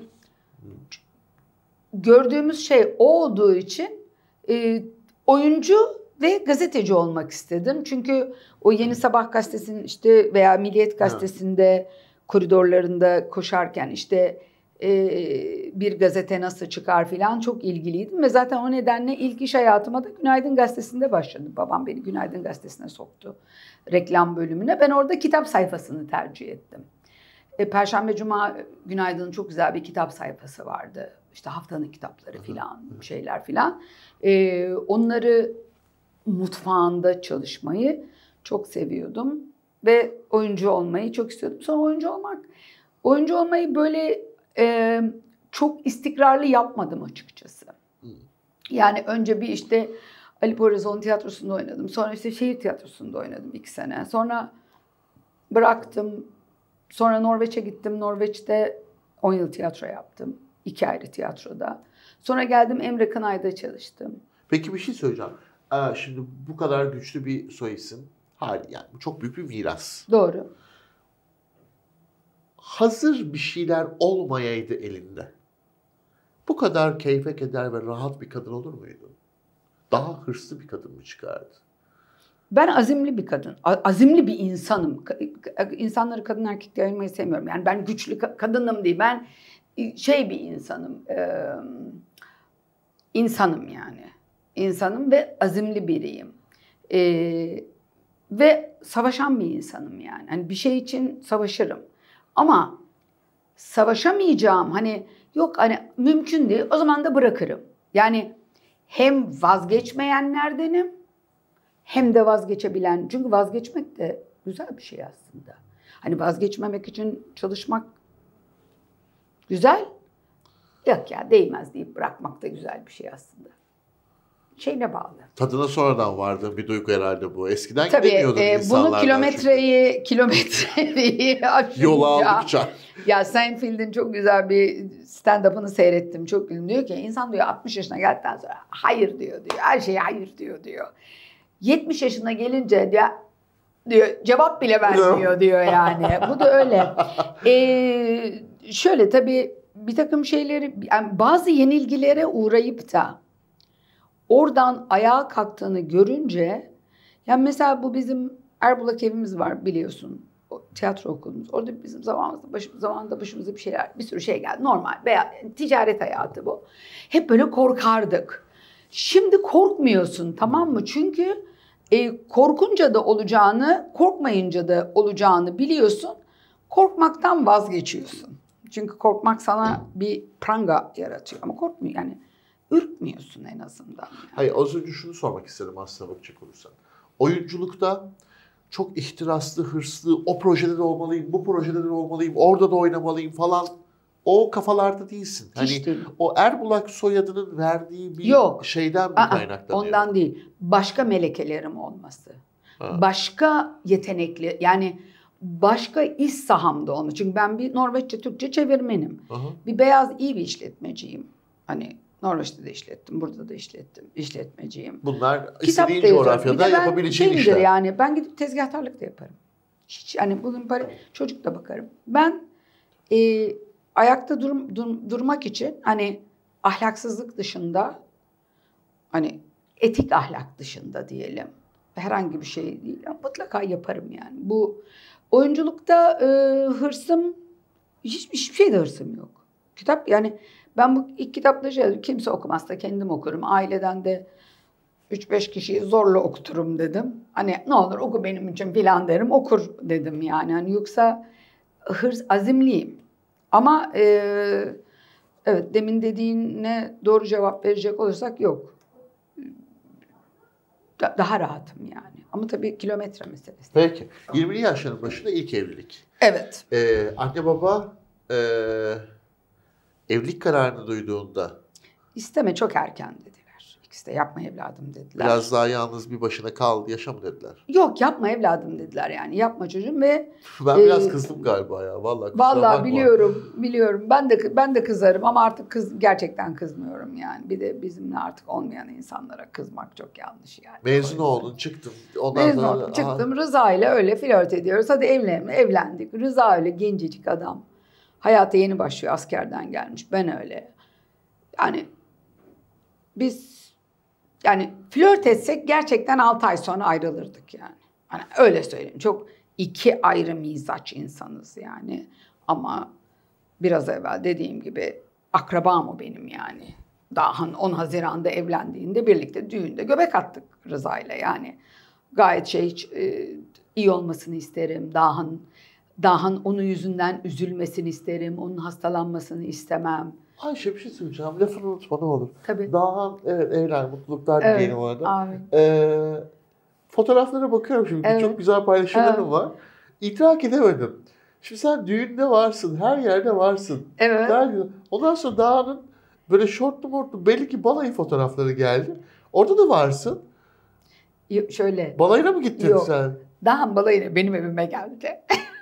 gördüğümüz şey o olduğu için oyuncu ve gazeteci olmak istedim. Çünkü o Yeni Sabah gazetesinin işte veya Milliyet gazetesinde koridorlarında koşarken işte bir gazete nasıl çıkar falan çok ilgiliydim. Ve zaten o nedenle ilk iş hayatıma da Günaydın Gazetesi'nde başladım. Babam beni Günaydın Gazetesi'ne soktu, reklam bölümüne. Ben orada kitap sayfasını tercih ettim. Perşembe, Cuma Günaydın'ın çok güzel bir kitap sayfası vardı. İşte haftanın kitapları filan, şeyler filan. Onları, mutfağında çalışmayı çok seviyordum. Ve oyuncu olmayı çok istiyordum. Sonra oyuncu olmayı böyle çok istikrarlı yapmadım açıkçası. Yani önce bir işte Ali Poyrazoğlu'nun tiyatrosunda oynadım. Sonra işte şehir tiyatrosunda oynadım 2 sene. Sonra bıraktım. Sonra Norveç'e gittim. Norveç'te 10 yıl tiyatro yaptım. 2 ayrı tiyatroda. Sonra geldim, Emre Kınay'da çalıştım. Peki bir şey söyleyeceğim. Şimdi bu kadar güçlü bir soy isim. Yani bu çok büyük bir miras. Doğru. Hazır bir şeyler olmayaydı elinde, bu kadar keyfe keder ve rahat bir kadın olur muydu? Daha hırslı bir kadın mı çıkardı? Ben azimli bir kadın, azimli bir insanım. İnsanları kadın erkek diye ayırmayı sevmiyorum. Yani ben güçlü kadınım değil, ben bir insanım. İnsanım yani. İnsanım ve azimli biriyim. Ve savaşan bir insanım yani. Hani bir şey için savaşırım. Ama savaşamayacağım, hani yok, hani mümkün değil, o zaman da bırakırım. Yani hem vazgeçmeyenlerdenim hem de vazgeçebilen. Çünkü vazgeçmek de güzel bir şey aslında. Hani vazgeçmemek için çalışmak güzel. Yok ya, değmez deyip bırakmak da güzel bir şey aslında. Şeyine bağlı. Tadına sonradan vardığın bir duygu herhalde bu. Eskiden gidemiyordun insanlardan. Bunu kilometreyi aşınca. Yol aldıkça. Ya Seinfeld'in çok güzel bir stand-up'ını seyrettim. Çok güldüm. Diyor ki insan diyor 60 yaşına geldikten sonra hayır diyor. Her şeye hayır diyor. 70 yaşına gelince diyor cevap bile vermiyor diyor yani. Bu da öyle. Şöyle tabii bir takım şeyleri, yani bazı yenilgilere uğrayıp da oradan ayağa kalktığını görünce, yani mesela bu bizim Erbulak evimiz var biliyorsun. O tiyatro okulumuz. Orada bizim zamanında başımıza bir sürü şey geldi. Normal veya ticaret hayatı bu. Hep böyle korkardık. Şimdi korkmuyorsun, tamam mı? Çünkü korkunca da olacağını, korkmayınca da olacağını biliyorsun. Korkmaktan vazgeçiyorsun. Çünkü korkmak sana bir pranga yaratıyor. Ama korkmuyor yani. Ürkmüyorsun en azından. Yani. Hayır, az önce şunu sormak istedim aslına bakacak olursan. Oyunculukta çok ihtiraslı, hırslı, o projede de olmalıyım, bu projede de olmalıyım, orada da oynamalıyım falan. O kafalarda değilsin. Hiç değil. O Erbulak soyadının verdiği bir şeyden mi kaynaklanıyor? Ondan değil. Başka melekelerim olması. Başka yetenekli, yani başka iş sahamda onu. Çünkü ben bir Norveççe Türkçe çevirmenim. Aha. Bir beyaz iyi bir işletmeciyim. Hani Norveç'te de işlettim, burada da işlettim, işletmeciyim. Bunlar Kitap istediğin da yazarım. coğrafyada yapabileceğin işler. Yani ben gidip tezgahtarlık da yaparım. Hiç hani bugün çocuk da bakarım. Ben ayakta durmak için hani ahlaksızlık dışında, hani etik ahlak dışında diyelim, herhangi bir şey değil, mutlaka yaparım yani. Bu oyunculukta hırsım, hiçbir şeyde hırsım yok. Kitap, yani ben bu ilk kitapları kimse okumazsa kendim okurum. Aileden de 3-5 kişiyi zorla okuturum dedim. Hani ne olur oku benim için filan derim, okur dedim yani. Hani yoksa azimliyim. Ama evet, demin dediğine doğru cevap verecek olursak yok. Daha rahatım yani. Ama tabii kilometre meselesi. Peki. 20'li yaşların başında ilk evlilik. Evet. Anne baba evlilik kararını duyduğunda İsteme, çok erken dediler. İkisi de yapma evladım dediler. Biraz daha yalnız bir başına kal, yaşa mı dediler? Yok, yapma evladım dediler yani. Yapma çocuğum ve ben biraz kızdım galiba ya. Vallahi biliyorum. Ben de kızarım ama artık gerçekten kızmıyorum yani. Bir de bizimle artık olmayan insanlara kızmak çok yanlış yani. Mezun oldun, çıktın. Mezun oldum, çıktım. Rıza ile öyle flört ediyoruz. Hadi evlendik. Rıza öyle gencecik adam. Hayata yeni başlıyor, askerden gelmiş. Ben öyle. Yani biz flört etsek gerçekten 6 ay sonra ayrılırdık yani. Hani öyle söyleyeyim. Çok iki ayrı mizaç insanız yani. Ama biraz evvel dediğim gibi akrabam o benim yani. Daha 10 Haziran'da evlendiğinde birlikte düğünde göbek attık Rıza'yla yani. Gayet iyi olmasını isterim. Daha'nın onun yüzünden üzülmesini isterim. Onun hastalanmasını istemem. Ayşe, bir şey söyleyeceğim. Lafını unutma, ne olur. Tabii. Daha evet, evlen, mutluluklar diyelim orada. Amin. Fotoğraflara bakıyorum şimdi. Evet. Çok güzel paylaşımlarım var. İdrak edemedim. Şimdi sen düğünde varsın, her yerde varsın. Evet. Ondan sonra Dağ'ın böyle şortlu belli ki balayı fotoğrafları geldi. Orada da varsın. Şöyle. Balayına mı gittin sen? Dağ'ın balayına benim evime geldi.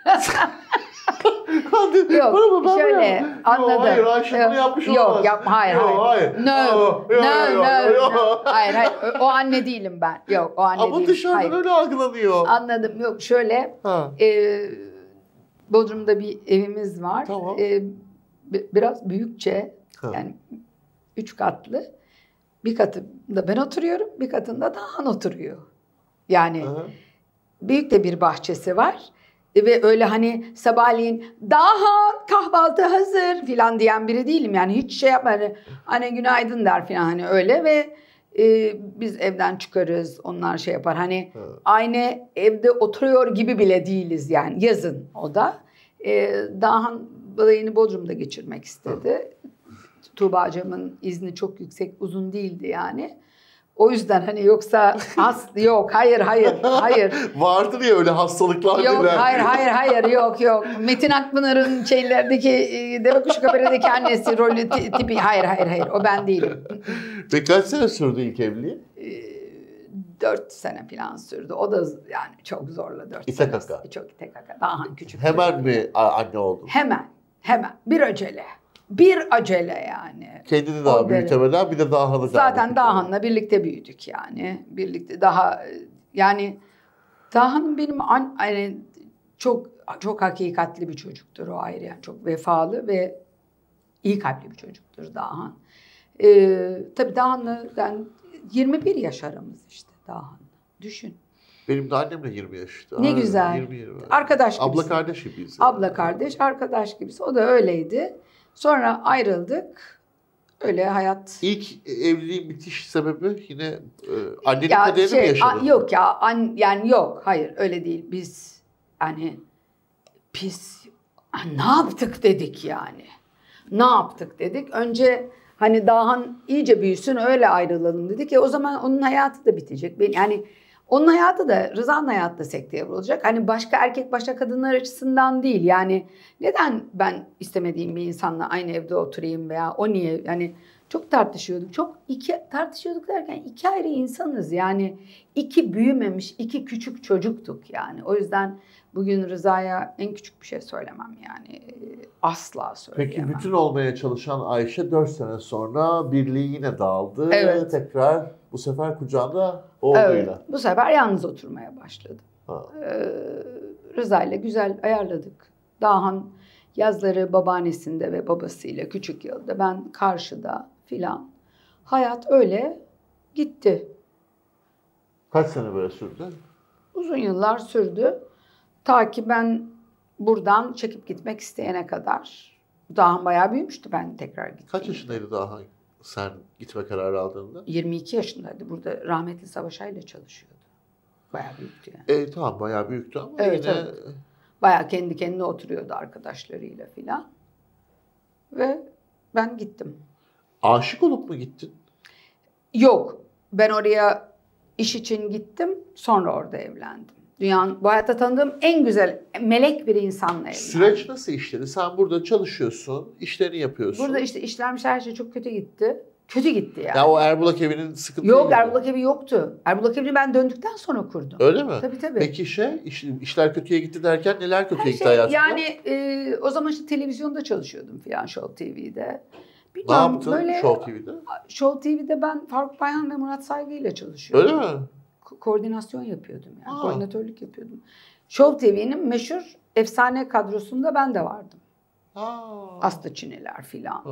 Yok, şöyle anladım. Hayır, Ayşe bunu yapmış olamaz. Hayır. No. Hayır, o anne değilim ben. Yok, o anne değilim. Ama dışarıdan öyle algılanıyor. Anladım. Yok, şöyle. Bodrum'da bir evimiz var. Tamam. Biraz büyükçe, yani 3 katlı. Bir katında ben oturuyorum, bir katında Dağhan oturuyor. Yani büyük de bir bahçesi var. Ve öyle hani sabahleyin Dağhan kahvaltı hazır filan diyen biri değilim. Yani hiç yapma. Hani günaydın der filan, hani öyle ve biz evden çıkarız, onlar yapar. Hani aynı evde oturuyor gibi bile değiliz yani, yazın o da. Dağhan balayını Bodrum'da geçirmek istedi. Tuğba'cığımın izni çok yüksek, uzun değildi yani. O yüzden hani yoksa yok, hayır. Vardır ya öyle hastalıklar. Yok, hayır, yok. Metin Akpınar'ın şeylerdeki Deve Kuşu Kabere'deki annesi rolü tipi, hayır, o ben değilim. Ve kaç sene sürdü ilk evliliği? 4 sene falan sürdü. O da yani çok zorla 4 sene. Çok ite kaka. Daha küçük. Hemen mi anne oldun? Hemen. Bir acele yani. Kendini daha büyütemeden bir de Dağhan'ı. Zaten Dağhan'la birlikte büyüdük yani. Birlikte yani Dağhan benim hani çok hakikatli bir çocuktur, o ayrı yani. Çok vefalı ve iyi kalpli bir çocuktur Dağhan. Tabii Dağhan'la 21 yaş aramız işte Dağhan'la. Düşün. Benim de annem de 20 yaşında. Ne güzel. 20. Arkadaş gibisin. Abla kardeş gibiyiz. Abla kardeş, arkadaş gibiyiz. O da öyleydi. Sonra ayrıldık. Öyle hayat. İlk evliliğin bitiş sebebi yine annenin kaderini mi yaşadın? Yok ya, yani yok. Hayır, öyle değil. Biz ne yaptık dedik yani. Ne yaptık dedik. Önce hani Dağhan iyice büyüsün, öyle ayrılalım dedik. O zaman onun hayatı da bitecek. Yani onun hayatı da, Rıza'nın hayatı da sekteye vurulacak. Hani başka erkek, başka kadınlar açısından değil. Yani neden ben istemediğim bir insanla aynı evde oturayım veya o niye? Yani çok tartışıyorduk. Tartışıyorduk derken iki ayrı insanız. Yani iki büyümemiş, iki küçük çocuktuk yani. O yüzden Bugün Rıza'ya en küçük bir şey söylemem yani. Asla söyleyemem. Peki bütün olmaya çalışan Ayşe 4 sene sonra birliği yine dağıldı. Evet. Tekrar bu sefer kucağında oğluyla. Evet. Bu sefer yalnız oturmaya başladı. Rıza ile güzel ayarladık. Dağhan yazları babaannesinde ve babasıyla küçük yılda, ben karşıda filan. Hayat öyle gitti. Kaç sene böyle sürdü? Uzun yıllar sürdü. Ta ki ben buradan çekip gitmek isteyene kadar. Dağhan bayağı büyümüştü ben tekrar gittim. Kaç yaşındaydı Dağhan sen gitme kararı aldığında? 22 yaşındaydı. Burada rahmetli Savaş Ay'la çalışıyordu. Bayağı büyüktü yani. Tamam bayağı büyüktü ama Evet, yine... evet. Bayağı kendi kendine oturuyordu arkadaşlarıyla filan. Ve ben gittim. Aşık olup mu gittin? Yok. Ben oraya iş için gittim. Sonra orada evlendim. Dünyanın bu hayatta tanıdığım en güzel melek bir insanla evlendim. Süreç nasıl işledi? Sen burada çalışıyorsun, işlerini yapıyorsun. Burada işte işlermiş, her şey çok kötü gitti. Kötü gitti yani. Ya o Erbulak evinin sıkıntısı Yok, Erbulak evi yoktu. Erbulak evini ben döndükten sonra kurdum. Öyle mi? Tabii tabii. Peki işler kötüye gitti derken neler kötüye gitti şey, hayatında? yani o zaman işte televizyonda çalışıyordum filan, Show TV'de. Ne yaptın Show TV'de? Show TV'de ben Faruk Bayhan ve Murat Saygı ile çalışıyordum. Öyle mi? Koordinasyon yapıyordum yani. Koordinatörlük yapıyordum. Show TV'nin meşhur efsane kadrosunda ben de vardım. Aslı Çiniler filan.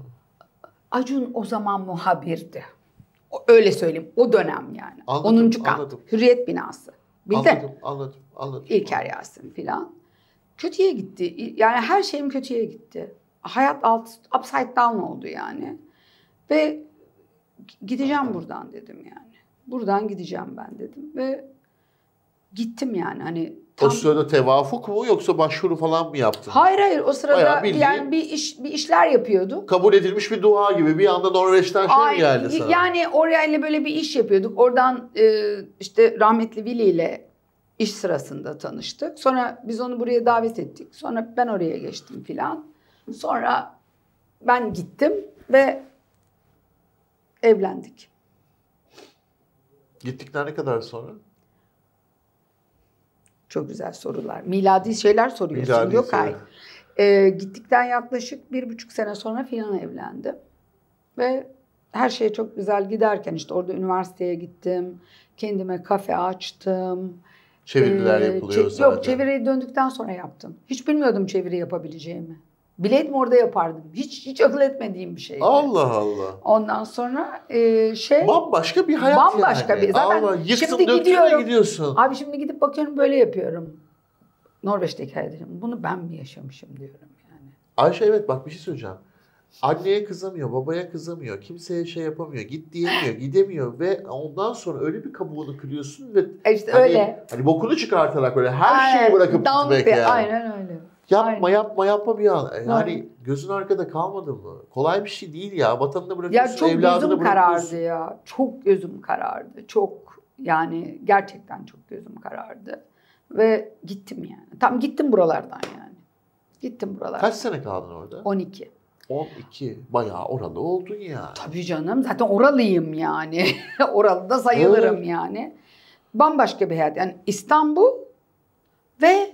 Acun o zaman muhabirdi. Öyle söyleyeyim. O dönem yani. Anladım, 10. kat. Anladım. Hürriyet binası. Bildin? Anladım. İlker Yasin filan. Kötüye gitti. Yani her şeyim kötüye gitti. Hayat upside down oldu yani. Ve gideceğim buradan dedim yani. Buradan gideceğim ben dedim. Ve gittim yani. Hani o sırada tevafuk mu yoksa başvuru falan mı yaptın? Hayır, o sırada yani bir işler yapıyorduk. Kabul edilmiş bir dua gibi bir anda Norveç'ten mi geldi sana? Yani orayla böyle bir iş yapıyorduk. Oradan işte rahmetli Vili ile iş sırasında tanıştık. Sonra biz onu buraya davet ettik. Sonra ben oraya geçtim filan. Sonra ben gittim ve evlendik. Gittikten ne kadar sonra? Çok güzel sorular. Miladi şeyler soruyorsun. Yok hayır. Gittikten yaklaşık 1,5 sene sonra filan evlendim. Ve her şey çok güzel giderken işte orada üniversiteye gittim. Kendime kafe açtım. Çeviriler yapılıyor zaten. Yok, çeviriyi döndükten sonra yaptım. Hiç bilmiyordum çeviri yapabileceğimi. Bileydim orada yapardım. Hiç akıl etmediğim bir şeydi. Allah Allah. Ondan sonra bambaşka bir hayat bambaşka yani. bir. Zaten Allah, şimdi gidiyorsun. Abi şimdi gidip bakıyorum böyle yapıyorum. Norveç'teki hayatım. Bunu ben mi yaşamışım diyorum yani. Ayşe evet bak bir şey söyleyeceğim. Anneye kızamıyor, babaya kızamıyor, kimseye şey yapamıyor, git diyemiyor, gidemiyor ve ondan sonra öyle bir kabuğunu kırıyorsun ve işte öyle. Hani bokunu çıkartarak öyle her şeyi bırakıp gitmek yani. Aynen öyle. Yapma bir an. Yani gözün arkada kalmadı mı? Kolay bir şey değil ya. Vatanını bırakıyorsun, ya çok evladını gözüm bırakıyorsun. Karardı ya. Çok gözüm karardı. Çok yani gerçekten çok gözüm karardı. Ve gittim yani. Tam gittim buralardan yani. Gittim buralardan. Kaç sene kaldın orada? 12. 12. Bayağı oralı oldun ya. Tabii canım. Zaten oralıyım yani. Oralı da sayılırım yani. Bambaşka bir hayat. Yani İstanbul ve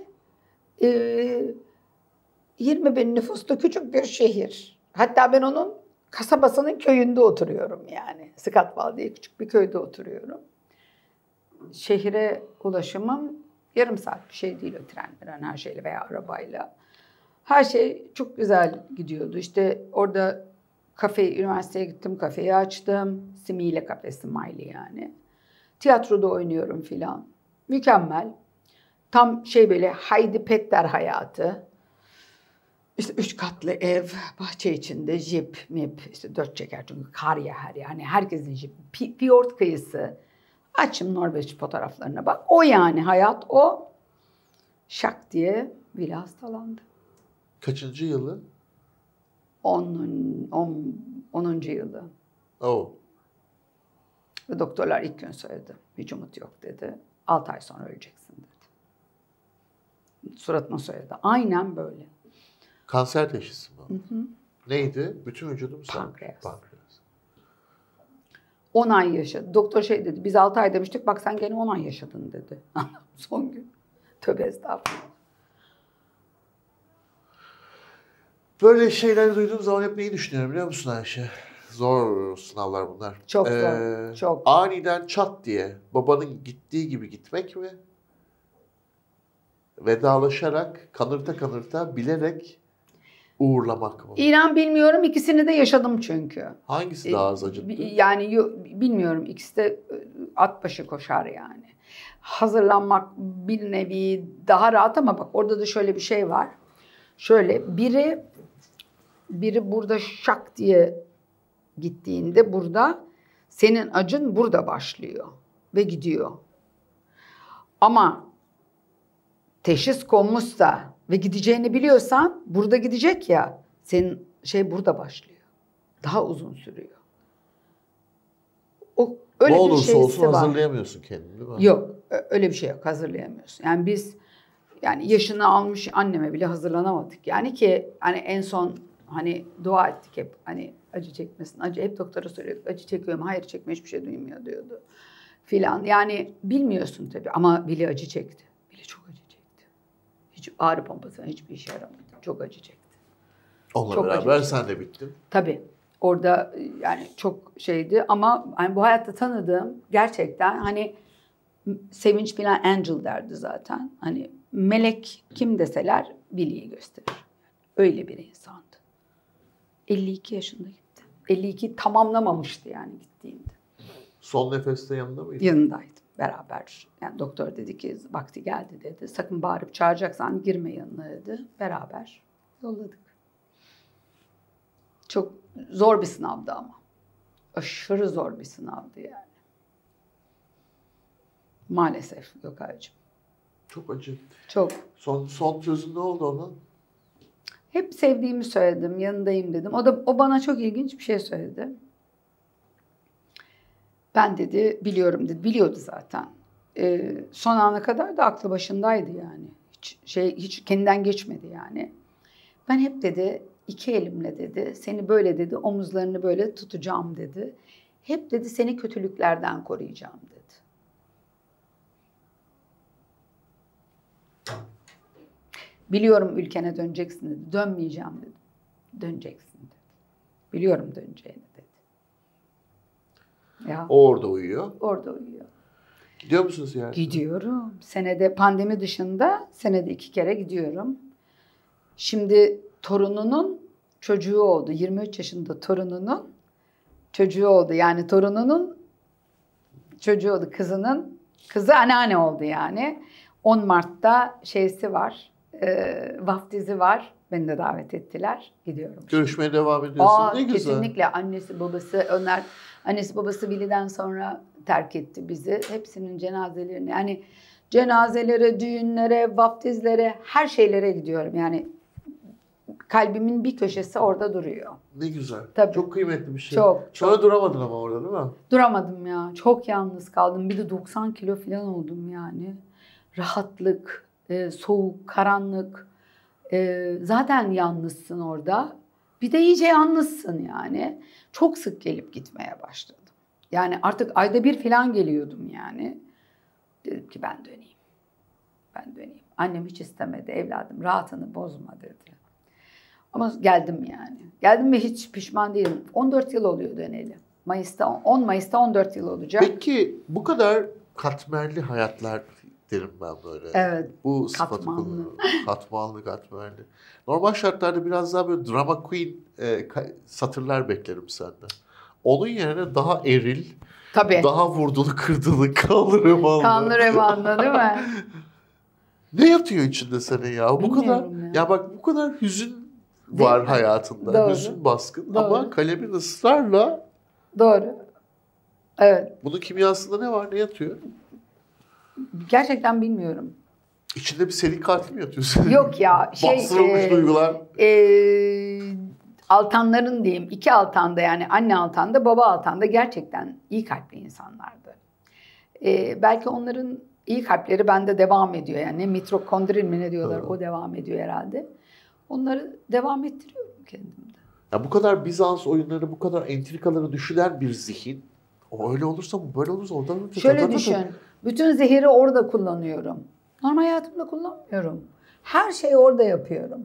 20 bin nüfuslu küçük bir şehir. Hatta ben onun kasabasının köyünde oturuyorum yani. Skatval diye küçük bir köyde oturuyorum. Şehire ulaşımım yarım saat bir şey değil, o trenle, her şeyle veya arabayla. Her şey çok güzel gidiyordu. İşte orada üniversiteye gittim, kafeyi açtım. Simile kafe, Smiley yani. Tiyatroda oynuyorum filan. Mükemmel. Tam böyle Heidi Petter hayatı. İşte 3 katlı ev, bahçe içinde jip, işte 4 çeker çünkü kar yağar yani. Herkesin jipi, fiyort kıyısı. Açım Norveç fotoğraflarına bak. O yani hayat o. Şak diye villa hastalandı. Kaçıncı yılı? 10. yılı. Oh. Ve doktorlar ilk gün söyledi. Hiç umut yok dedi. 6 ay sonra öleceksin dedi. Suratına söyledi. Aynen böyle. Kanser teşhisi mi? Hı. Neydi? Bütün vücudum Pankreas. 10 ay yaşadı. Doktor dedi. Biz 6 ay demiştik. Bak sen gene 10 ay yaşadın dedi. Son gün. Tövbe estağfurullah. Böyle şeyler duyduğum zaman hep neyi düşünüyorum biliyor musun Ayşe? Zor sınavlar bunlar. Çok zor. Çok. Aniden çat diye babanın gittiği gibi gitmek mi? Vedalaşarak, kanırta kanırta, bilerek uğurlamak mı? İnan bilmiyorum. İkisini de yaşadım çünkü. Hangisi daha az acıttı? Yani bilmiyorum. İkisi de at başı koşar yani. Hazırlanmak bir nevi daha rahat ama bak orada da şöyle bir şey var. Şöyle biri burada şak diye gittiğinde burada senin acın burada başlıyor ve gidiyor. Ama teşhis konmuşsa ve gideceğini biliyorsan burada gidecek ya, senin şey burada başlıyor. Daha uzun sürüyor. O öyle ne bir olursa şeysi olsun var. hazırlayamıyorsun kendini değil mi? Yok, öyle bir şey yok. Hazırlayamıyorsun. Yani biz yaşını almış anneme bile hazırlanamadık. Yani ki hani en son hani dua ettik hep. Hani acı çekmesin. Hep doktora soruyorduk. Acı çekiyor mu? Hayır çekmiyor. Hiçbir şey duymuyor diyordu. Filan. Yani bilmiyorsun tabii ama Billy acı çekti. Billy çok acı çekti. Hiç ağrı pompasına hiçbir işe yaramadı. Çok acı çekti. Onunla çok beraber sen de bittin. Tabii. Orada yani çok şeydi ama hani bu hayatta tanıdığım gerçekten hani Sevinç bilen Angel derdi zaten. Hani melek kim deseler Billy'yi gösterir. Öyle bir insandı. 52 yaşında gitti. 52 tamamlamamıştı yani gittiğinde. Son nefeste yanında mıydın? Yanındaydım beraber. Yani doktor dedi ki vakti geldi dedi. Sakın bağırıp çağıracaksan girme yanına dedi. Beraber yolladık. Çok zor bir sınavdı ama. Aşırı zor bir sınavdı yani. Maalesef Gökaycığım. Çok acı. Çok. Son çözüm ne oldu ona? Hep sevdiğimi söyledim, yanındayım dedim. O bana çok ilginç bir şey söyledi. Ben dedi, biliyorum dedi. Biliyordu zaten. Son ana kadar da aklı başındaydı yani. Hiç kendinden geçmedi yani. Ben hep dedi, iki elimle dedi, seni böyle dedi, omuzlarını böyle tutacağım dedi. Hep dedi, seni kötülüklerden koruyacağım dedi. Biliyorum ülkene döneceksin dedi. Dönmeyeceğim dedi. Döneceksin dedi. Biliyorum döneceğini dedi. Ya. O orada uyuyor. Orada uyuyor. Gidiyor musunuz yani? Gidiyorum. Senede pandemi dışında senede 2 kere gidiyorum. Şimdi torununun çocuğu oldu. 23 yaşında torununun çocuğu oldu. Yani torununun çocuğu oldu. Kızı anneanne oldu yani. 10 Mart'ta şeysi var. Vaftizi var. Beni de davet ettiler. Gidiyorum. Görüşmeye devam ediyorsun. Ne güzel. Kesinlikle annesi babası Billy'den sonra terk etti bizi. Hepsinin cenazelerini yani cenazelere, düğünlere, vaftizlere, her şeylere gidiyorum. Yani kalbimin bir köşesi orada duruyor. Ne güzel. Tabii. Çok kıymetli bir şey. Çok. Sonra duramadın ama orada değil mi? Duramadım ya. Çok yalnız kaldım. Bir de 90 kilo falan oldum yani. Rahatlık, soğuk, karanlık. Zaten yalnızsın orada. Bir de iyice yalnızsın yani. Çok sık gelip gitmeye başladım. Yani artık ayda bir falan geliyordum yani. Dedim ki ben döneyim. Ben döneyim. Annem hiç istemedi evladım. Rahatını bozma dedi. Ama geldim yani. Geldim ve hiç pişman değilim. 14 yıl oluyor döneli. 10 Mayıs'ta 14 yıl olacak. Peki bu kadar katmerli hayatlar derim ben böyle. Evet. Bu sıfatı kullanıyorum. Katmerli. Normal şartlarda biraz daha böyle drama queen satırlar beklerim senden. Onun yerine daha eril, tabii, daha vurdulu, kırdılı, kanlı revanlı. Kanlı revanlı değil mi? Ne yatıyor içinde senin ya? Bu kadar. Ya bak bu kadar hüzün var hayatında. Doğru. Hüzün baskın. Doğru. Ama kalemin ısrarla. Doğru. Evet. Bunun kimyasında ne var? Ne yatıyor? Gerçekten bilmiyorum. İçinde bir seri katil mi yatıyor senin? Yok ya. Bastırılmış duygular. Altanların diyeyim. 2 Altan'da yani anne Altan'da baba Altan'da gerçekten iyi kalpli insanlardı. Belki onların iyi kalpleri bende devam ediyor. Yani mitokondril mi ne diyorlar, o devam ediyor herhalde. Onları devam ettiriyorum kendimde. Ya bu kadar Bizans oyunları, bu kadar entrikaları düşünen bir zihin, o öyle olursa bu böyle olursa oradan Şöyle düşün. Bütün zehiri orada kullanıyorum. Normal hayatımda kullanmıyorum. Her şeyi orada yapıyorum.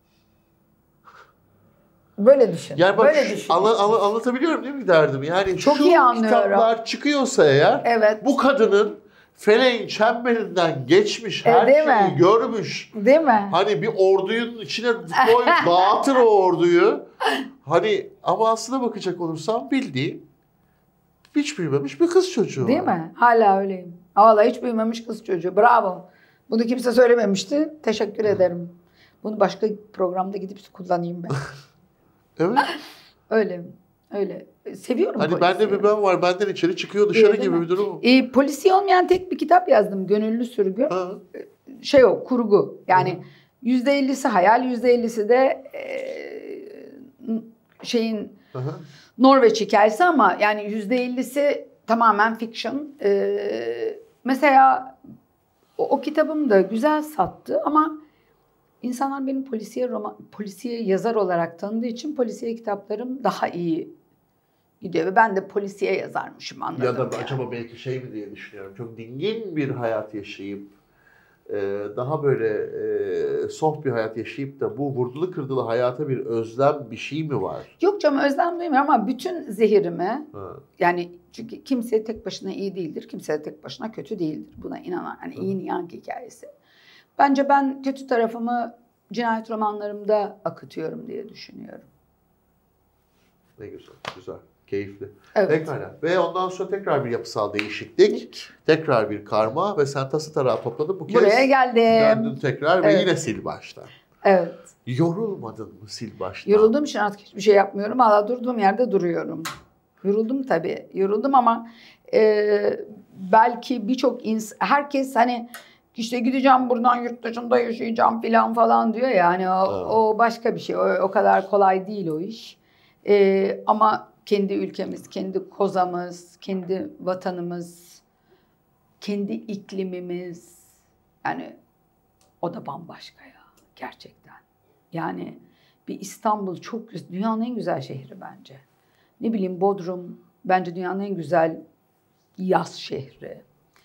Böyle düşün. Yani bak, böyle düşün. Anlatabiliyorum değil mi derdim? Yani çok şu iyi anlıyorum. kitaplar çıkıyorsa eğer, evet. bu kadının feleğin çemberinden geçmiş, her şeyi görmüş. Değil mi? Hani bir ordunun içine koy, dağıtır o orduyu. Hani ama aslına bakacak olursam bildiğin hiç büyümemiş bir kız çocuğu Değil mi? Hala öyleyim. Vallahi hiç büyümemiş kız çocuğu. Bravo. Bunu kimse söylememişti. Teşekkür ederim. Bunu başka programda gidip kullanayım ben. Evet. Öyle. Seviyorum hani polisiye. bende bir ben var, benden içeri çıkıyor dışarı gibi bir durum. Polisiye olmayan tek bir kitap yazdım. Gönüllü Sürgün. O kurgu. Yani %50'si hayal, %50'si de Norveç hikayesi ama yani %50'si tamamen fiction. Mesela o kitabım da güzel sattı ama insanlar benim polisiye yazar olarak tanıdığı için polisiye kitaplarım daha iyi gidiyor ve ben de polisiye yazarmışım, anladım. Ya da acaba belki şey mi diye düşünüyorum. Çok dingin bir hayat yaşayıp daha böyle soft bir hayat yaşayıp da bu vurdulu kırdılı hayata bir özlem bir şey mi var? Yok canım, özlem duymuyorum ama bütün zehirimi yani çünkü kimse tek başına iyi değildir. Kimse de tek başına kötü değildir. Buna inanan hani yin yang hikayesi. Bence ben kötü tarafımı cinayet romanlarımda akıtıyorum diye düşünüyorum. Ne güzel, güzel, keyifli. Evet. Pekala. Ve ondan sonra tekrar bir yapısal değişiklik, tekrar bir karma ve sen tası tarağı topladın. Bu kez buraya geldim. döndün tekrar ve yine sil baştan. Evet. Yorulmadın mı sil baştan? Yoruldum için artık hiçbir şey yapmıyorum. Hala durduğum yerde duruyorum. Yoruldum tabii. Yoruldum ama belki birçok herkes hani işte gideceğim buradan, yurt dışında yaşayacağım falan diyor ya. Hani o başka bir şey. O kadar kolay değil o iş. Ama kendi ülkemiz, kendi kozamız, kendi vatanımız, kendi iklimimiz, yani o da bambaşka ya gerçekten. Yani bir İstanbul çok güzel, dünyanın en güzel şehri bence. Ne bileyim, Bodrum bence dünyanın en güzel yaz şehri.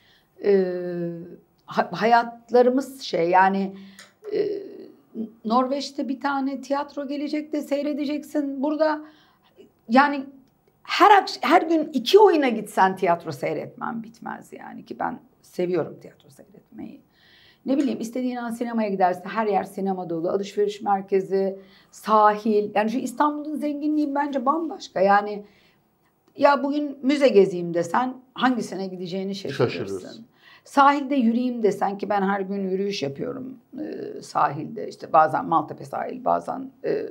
Hayatlarımız yani Norveç'te bir tane tiyatro gelecek de seyredeceksin. Burada yani her gün 2 oyuna gitsen tiyatro seyretmem bitmez yani, ki ben seviyorum tiyatro seyretmeyi. Ne bileyim, istediğin an sinemaya gidersin, her yer sinema dolu, alışveriş merkezi, sahil. Yani şu İstanbul'un zenginliği bence bambaşka. Yani ya bugün müze gezeyim desen hangisine gideceğini şaşırırsın. Sahilde yürüyeyim desen, ki ben her gün yürüyüş yapıyorum sahilde. İşte bazen Maltepe sahil, bazen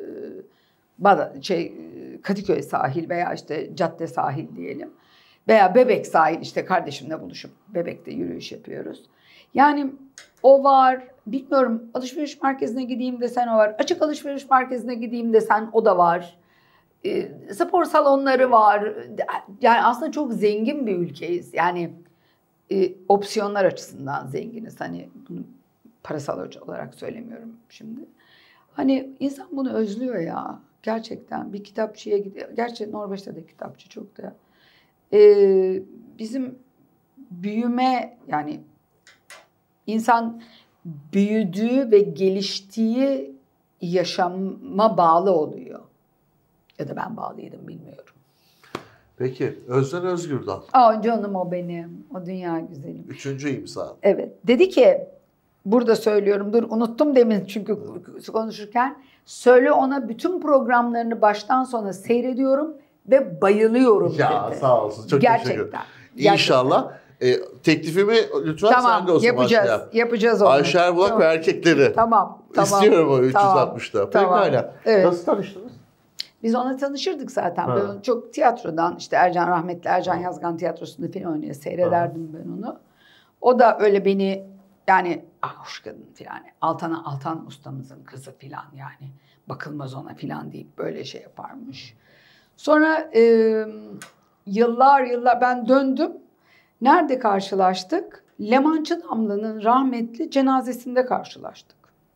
Kadıköy sahil veya işte Cadde sahil diyelim. Veya Bebek sahil, işte kardeşimle buluşup Bebek'te yürüyüş yapıyoruz. Yani o var. Bilmiyorum, alışveriş merkezine gideyim desen o var. Açık alışveriş merkezine gideyim desen o da var. Spor salonları var. Yani aslında çok zengin bir ülkeyiz. Yani opsiyonlar açısından zenginiz. Hani bunu parasal olarak söylemiyorum şimdi. Hani insan bunu özlüyor ya. Gerçekten bir kitapçıya gidiyor. Gerçi Norveç'te de kitapçı çok da. Bizim büyüme, yani insan büyüdüğü ve geliştiği yaşama bağlı oluyor. Ya da ben bağlıydım, bilmiyorum. Peki, Özden Özgürdal. Canım o benim. O dünya güzelim. 3. imza. Evet. Dedi ki, burada söylüyorum, dur unuttum demin çünkü konuşurken. Söyle ona, bütün programlarını baştan sona seyrediyorum ve bayılıyorum dedi. Ya sağ olsun, çok teşekkür ederim. İnşallah. Teklifimi lütfen sen de o zaman yapacağız onu. Ayşe Erbulak ve erkekleri. Tamam. İstiyorum o 360'da. Pekala. Evet. Nasıl tanıştınız? Biz onunla tanışırdık zaten. Ben çok tiyatrodan, işte rahmetli Ercan Yazgan tiyatrosunda film oynuyor. Seyrederdim ben onu. O da öyle beni, yani hoş kadın falan. Altan ustamızın kızı falan, yani bakılmaz ona falan deyip böyle şey yaparmış. Sonra yıllar ben döndüm. Nerede karşılaştık? Leman Çıdamlı'nın rahmetli cenazesinde karşılaştık.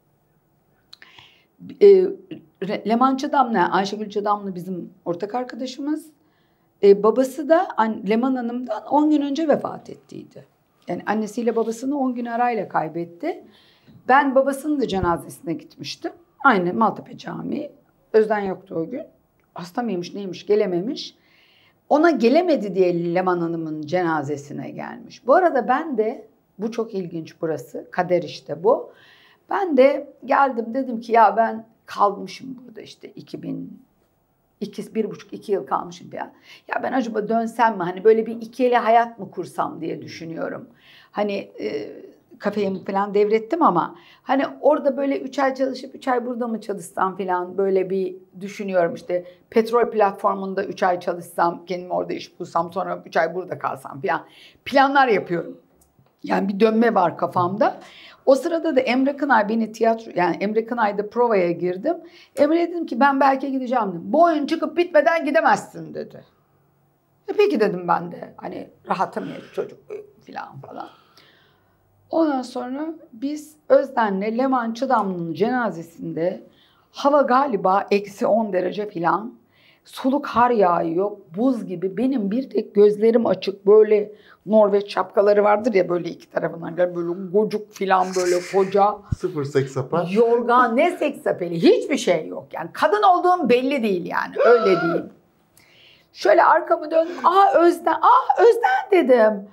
Leman Çıdamlı, Ayşegül Çıdamlı bizim ortak arkadaşımız. Babası da Leman Hanım'dan 10 gün önce vefat ettiydi. Yani annesiyle babasını 10 gün arayla kaybetti. Ben babasının da cenazesine gitmiştim. Aynı Maltepe Camii. Özden yoktu o gün. Hasta mıymış neymiş gelememiş. Ona gelemedi diye Leman Hanım'ın cenazesine gelmiş. Bu arada ben de, bu çok ilginç burası, kader işte bu. Ben de geldim dedim ki ya ben kalmışım burada işte 1,5-2 yıl kalmışım ya. Ya ben acaba dönsem mi? Hani böyle bir ikili hayat mı kursam diye düşünüyorum. Hani kafeyi falan devrettim ama hani orada böyle 3 ay çalışıp 3 ay burada mı çalışsam falan böyle bir düşünüyorum. İşte petrol platformunda 3 ay çalışsam, kendimi orada iş bulsam, sonra 3 ay burada kalsam falan planlar yapıyorum. Yani bir dönme var kafamda. O sırada da Emre Kınay beni yani Emre Kınay'da provaya girdim. Emre'ye dedim ki ben belki gideceğim dedim. Bu oyun çıkıp bitmeden gidemezsin dedi. Peki dedim ben de. Hani rahatım ya çocuk falan. Ondan sonra biz Özden'le Leman Çıdamlı'nın cenazesinde hava galiba -10 derece falan. Soluk har yağıyor, buz gibi. Benim bir tek gözlerim açık, böyle Norveç şapkaları vardır ya böyle iki tarafından böyle gocuk falan böyle koca. Sıfır seksapel. Yorgan, ne seksapeli, hiçbir şey yok. Yani kadın olduğum belli değil yani, öyle değil. Şöyle arkamı döndüm, Özden dedim.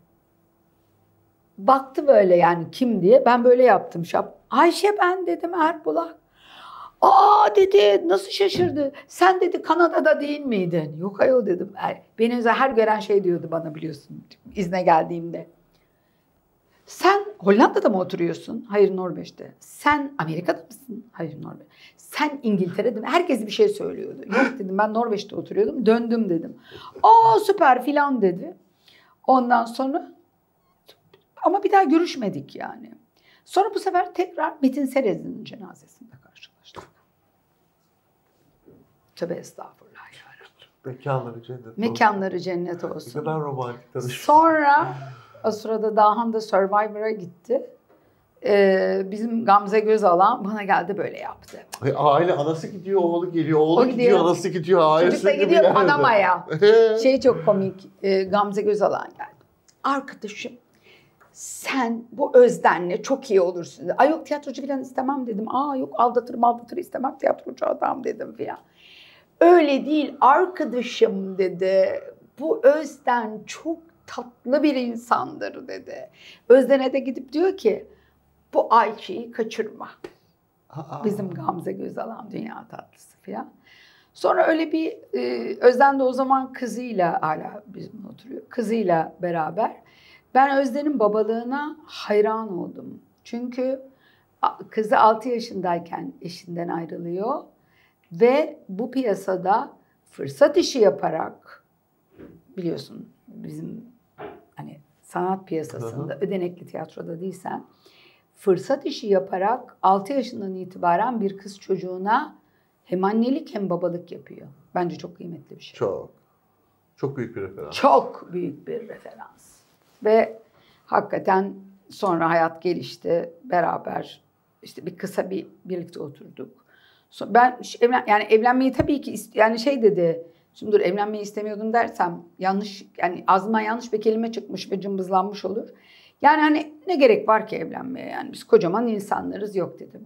Baktı böyle yani kim diye, ben böyle yaptım. Ayşe ben dedim, Erbulak. Dedi, nasıl şaşırdı? Sen dedi Kanada'da değil miydin? Yok ayol dedim. Beni her gören şey diyordu bana, biliyorsun, izne geldiğimde. Sen Hollanda'da mı oturuyorsun? Hayır, Norveç'te. Sen Amerika'da mısın? Hayır, Norveç. Sen İngiltere'de mi? Herkes bir şey söylüyordu. Yok dedim, ben Norveç'te oturuyordum. Döndüm dedim. Süper filan dedi. Ondan sonra ama bir daha görüşmedik yani. Sonra bu sefer tekrar Metin Serez'in cenazesinde karşılaştık. Tövbe estağfurullah yarabbim. Mekanları cennet olsun. Ne kadar romantik tanışmış. Sonra o sırada Dahan da Survivor'a gitti. Bizim Gamze Gözalan bana geldi, böyle yaptı. Aile, anası gidiyor, oğlu geliyor, oğlu gidiyor, anası gidiyor, aile çocuk da gidiyor Panama'ya. Çok komik, Gamze Gözalan geldi. Arkadaşım, sen bu Özden'le çok iyi olursun. Ay yok, tiyatrocu falan istemem dedim. Yok, aldatır istemem, tiyatrocu adam dedim falan. Öyle değil arkadaşım dedi. Bu Özden çok tatlı bir insandır dedi. Özden'e de gidip diyor ki bu Ayça'yı kaçırma. Bizim Gamze Gözalan dünya tatlısı falan. Sonra öyle bir Özden de o zaman kızıyla, hala bizimle oturuyor, kızıyla beraber. Ben Özden'in babalığına hayran oldum. Çünkü kızı 6 yaşındayken eşinden ayrılıyor. Ve bu piyasada fırsat işi yaparak, biliyorsun bizim hani sanat piyasasında, ödenekli tiyatroda değilsen, fırsat işi yaparak 6 yaşından itibaren bir kız çocuğuna hem annelik hem babalık yapıyor. Bence çok kıymetli bir şey. Çok büyük bir referans. Çok büyük bir referans. Ve hakikaten sonra hayat gelişti. Beraber işte birlikte oturduk. Ben evlenmeyi tabii ki dedi. Şimdi dur, evlenmeyi istemiyordum dersem yanlış, yani ağzımdan yanlış bir kelime çıkmış ve cımbızlanmış olur. Yani hani ne gerek var ki evlenmeye, yani biz kocaman insanlarız, yok dedi.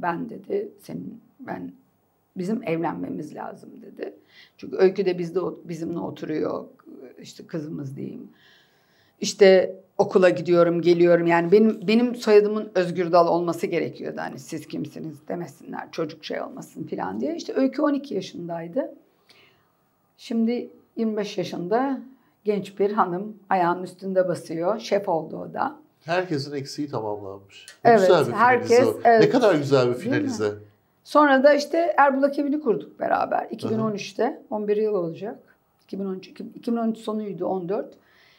Bizim evlenmemiz lazım dedi. Çünkü Öykü de bizimle oturuyor, işte kızımız diyeyim. İşte okula gidiyorum, geliyorum. Yani benim soyadımın Özgürdal olması gerekiyordu. Hani siz kimsiniz demesinler, çocuk şey olmasın falan diye. İşte Öykü 12 yaşındaydı. Şimdi 25 yaşında genç bir hanım, ayağının üstünde basıyor. Şef oldu o da. Herkesin eksiği tamamlanmış. Evet, güzel bir herkes. Evet. Ne kadar güzel bir finalize. Sonra da işte Erbulak Evi'ni kurduk beraber. 2013'te, 11 yıl olacak. 2013 sonuydu, 14.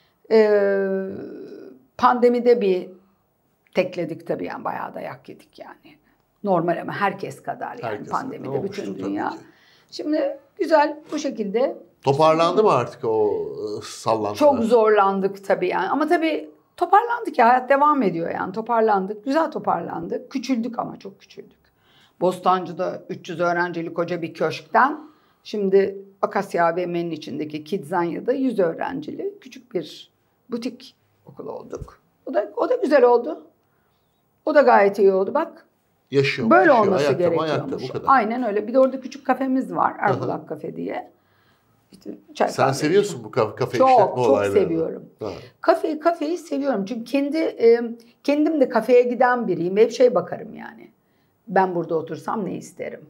Pandemide bir tekledik tabii, yani bayağı dayak yedik yani. Normal ama herkes kadar yani, herkes pandemide bütün dünya. Şimdi güzel bu şekilde. Toparlandı mı artık o sallantılar? Çok zorlandık tabii yani, ama tabii toparlandık ya, hayat devam ediyor yani, toparlandık, güzel toparlandık. Küçüldük ama çok küçüldük. Bostancı'da 300 öğrencili koca bir köşkten şimdi Akasya AVM'nin içindeki Kidzanya'da 100 öğrencili küçük bir butik okul olduk. O da güzel oldu. O da gayet iyi oldu. Bak. Yaşıyor. Böyle olması gerekiyormuş. Bu kadar. Aynen öyle. Bir de orada küçük kafemiz var. Erbulak Kafe diye. İşte sen seviyorsun bu kafe işletme olaylarını. Çok seviyorum. Kafeyi seviyorum. Çünkü kendim de kafeye giden biriyim. Hep bakarım yani. Ben burada otursam ne isterim?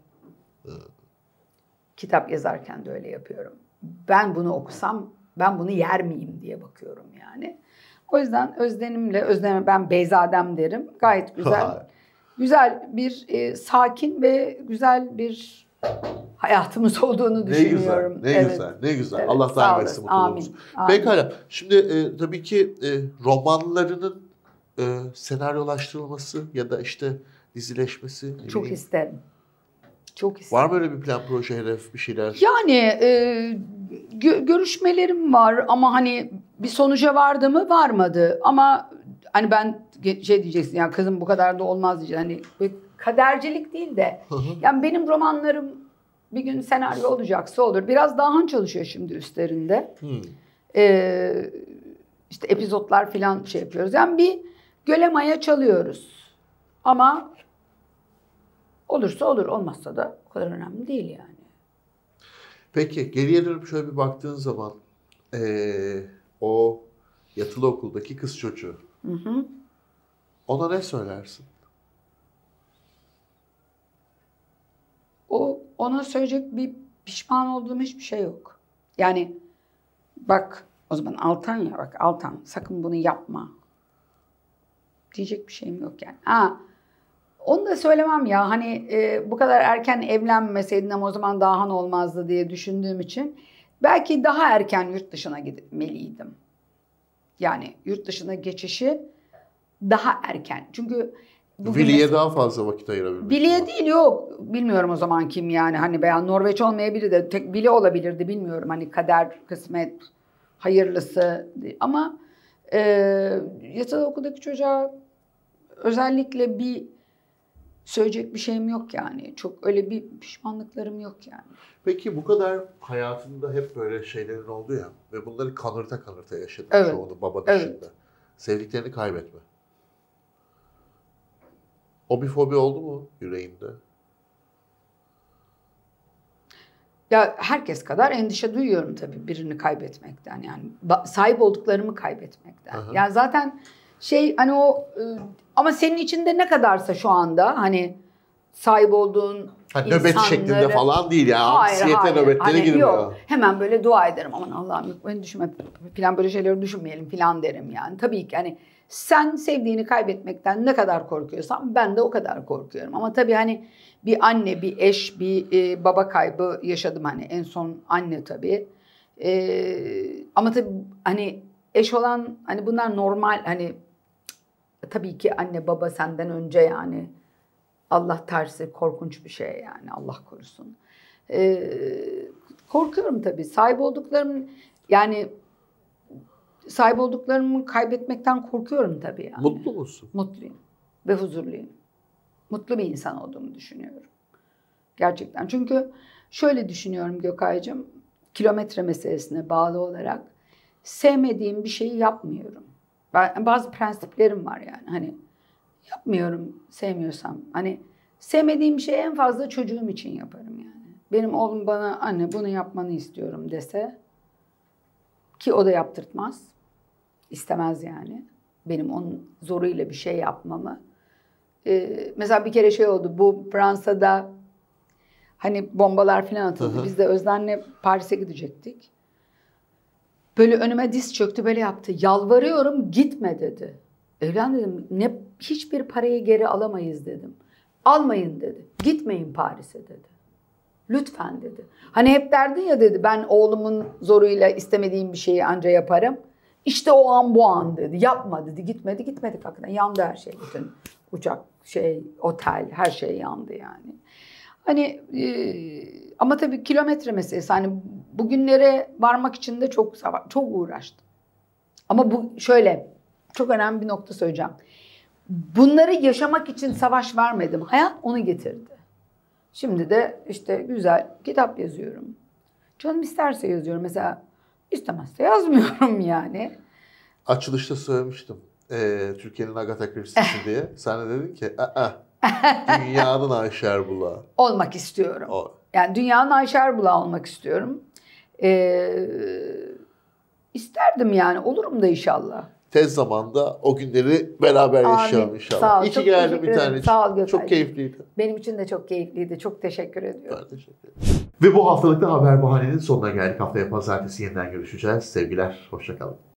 Kitap yazarken de öyle yapıyorum. Ben bunu okusam ben bunu yer miyim diye bakıyorum yani. O yüzden Özden'ime ben Beyzadem derim. Gayet güzel. Güzel bir sakin ve güzel bir hayatımız olduğunu düşünüyorum. Ne güzel. Evet, Allah daim etsin mutluluğumuz. Pekala. Şimdi tabii ki romanlarının senaryolaştırılması ya da işte dizileşmesi. Çok isterim. Var mı öyle bir plan, proje, hedef, bir şeyler? Yani görüşmelerim var ama hani bir sonuca vardı mı? Varmadı. Ama hani ben diyeceksin ya kızım bu kadar da olmaz diyeceksin. Hani kadercilik değil de yani benim romanlarım bir gün senaryo olacaksa olur. Biraz Dahan çalışıyor şimdi üstlerinde. İşte epizotlar falan yapıyoruz. Yani bir göle maya çalıyoruz. Ama olursa olur, olmazsa da o kadar önemli değil yani. Peki geriye dönüp şöyle bir baktığın zaman o yatılı okuldaki kız çocuğu. Ona ne söylersin? Ona söyleyecek bir pişman olduğum hiçbir şey yok. Yani bak o zaman Altan sakın bunu yapma. Diyecek bir şeyim yok yani. Onu da söylemem ya hani bu kadar erken evlenmeseydin ama o zaman Dahan olmazdı diye düşündüğüm için belki daha erken yurt dışına gitmeliydim. Yani yurt dışına geçişi daha erken. Çünkü Vili'ye daha fazla vakit ayırabilmek. Vili'ye değil yok. Bilmiyorum o zaman kim yani. Hani veya Norveç olmayabilir de tek Vili olabilirdi bilmiyorum. Hani kader, kısmet, hayırlısı. Ama yatılı okuldaki çocuğa özellikle bir söyleyecek bir şeyim yok yani. Çok öyle bir pişmanlıklarım yok yani. Peki bu kadar hayatında hep böyle şeylerin oldu ya ve bunları kanırta yaşadın çoğunu baba dışında. Evet. Sevdiklerini kaybetme. O bir fobi oldu mu yüreğinde? Ya herkes kadar endişe duyuyorum tabii birini kaybetmekten yani sahip olduklarımı kaybetmekten. Yani zaten hani ama senin içinde ne kadarsa şu anda hani sahip olduğun nöbet şeklinde falan değil ya. Anksiyete nöbetleri girmiyor. Yok. Hemen böyle dua ederim. Aman Allah'ım beni düşünme falan böyle şeyleri düşünmeyelim falan derim yani. Tabii ki hani sen sevdiğini kaybetmekten ne kadar korkuyorsan ben de o kadar korkuyorum. Ama tabii hani bir anne, bir eş, bir baba kaybı yaşadım hani en son anne tabii. Ama tabii hani eş olan hani bunlar normal hani tabii ki anne baba senden önce yani. Allah tersi korkunç bir şey yani Allah korusun. Korkuyorum tabii. Sahip olduklarımı kaybetmekten korkuyorum tabii yani. Mutlu musun? Mutluyum ve huzurluyum. Mutlu bir insan olduğumu düşünüyorum. Gerçekten. Çünkü şöyle düşünüyorum Gökay'cığım. Kilometre meselesine bağlı olarak sevmediğim bir şeyi yapmıyorum. Bazı prensiplerim var yani. Hani yapmıyorum sevmiyorsam. Hani sevmediğim bir şeyi en fazla çocuğum için yaparım yani. Benim oğlum bana anne bunu yapmanı istiyorum dese ki o da yaptırtmaz. İstemez yani. Benim onun zoruyla bir şey yapmamı. Mesela bir kere oldu. Bu Fransa'da hani bombalar falan atıldı. Biz de Özden'le Paris'e gidecektik. Böyle önüme diz çöktü böyle yaptı. Yalvarıyorum gitme dedi. Evlen dedim hiçbir parayı geri alamayız dedim. Almayın dedi. Gitmeyin Paris'e dedi. Lütfen dedi. Hani hep derdin ya dedi ben oğlumun zoruyla istemediğim bir şeyi anca yaparım. İşte o an bu an dedi. Yapma dedi. Gitmedik hakikaten. Yandı her şey. Bütün uçak, otel her şey yandı yani. Hani ama tabii kilometre meselesi. Hani bugünlere varmak için de çok uğraştım. Ama bu çok önemli bir nokta söyleyeceğim. Bunları yaşamak için savaş vermedim. Hayat onu getirdi. Şimdi de işte güzel kitap yazıyorum. Canım isterse yazıyorum. Mesela istemezse yazmıyorum yani. Açılışta söylemiştim. Türkiye'nin Agatha Christie'si diye. Sen de dedin ki dünyanın Ayşe Erbulak'ı. Olmak istiyorum. Yani dünyanın Ayşe Erbulak'ı olmak istiyorum. İsterdim yani. Olurum da inşallah. Tez zamanda o günleri beraber yaşayalım inşallah. Sağ ol. İyi ki geldin bir tane. Sağ ol Gökay. Çok keyifliydi. Benim için de çok keyifliydi. Çok teşekkür ediyorum. Ben teşekkür ederim. Ve bu haftalıkta Haber Bahane'nin sonuna geldik. Haftaya pazartesi yeniden görüşeceğiz. Sevgiler, hoşça kalın.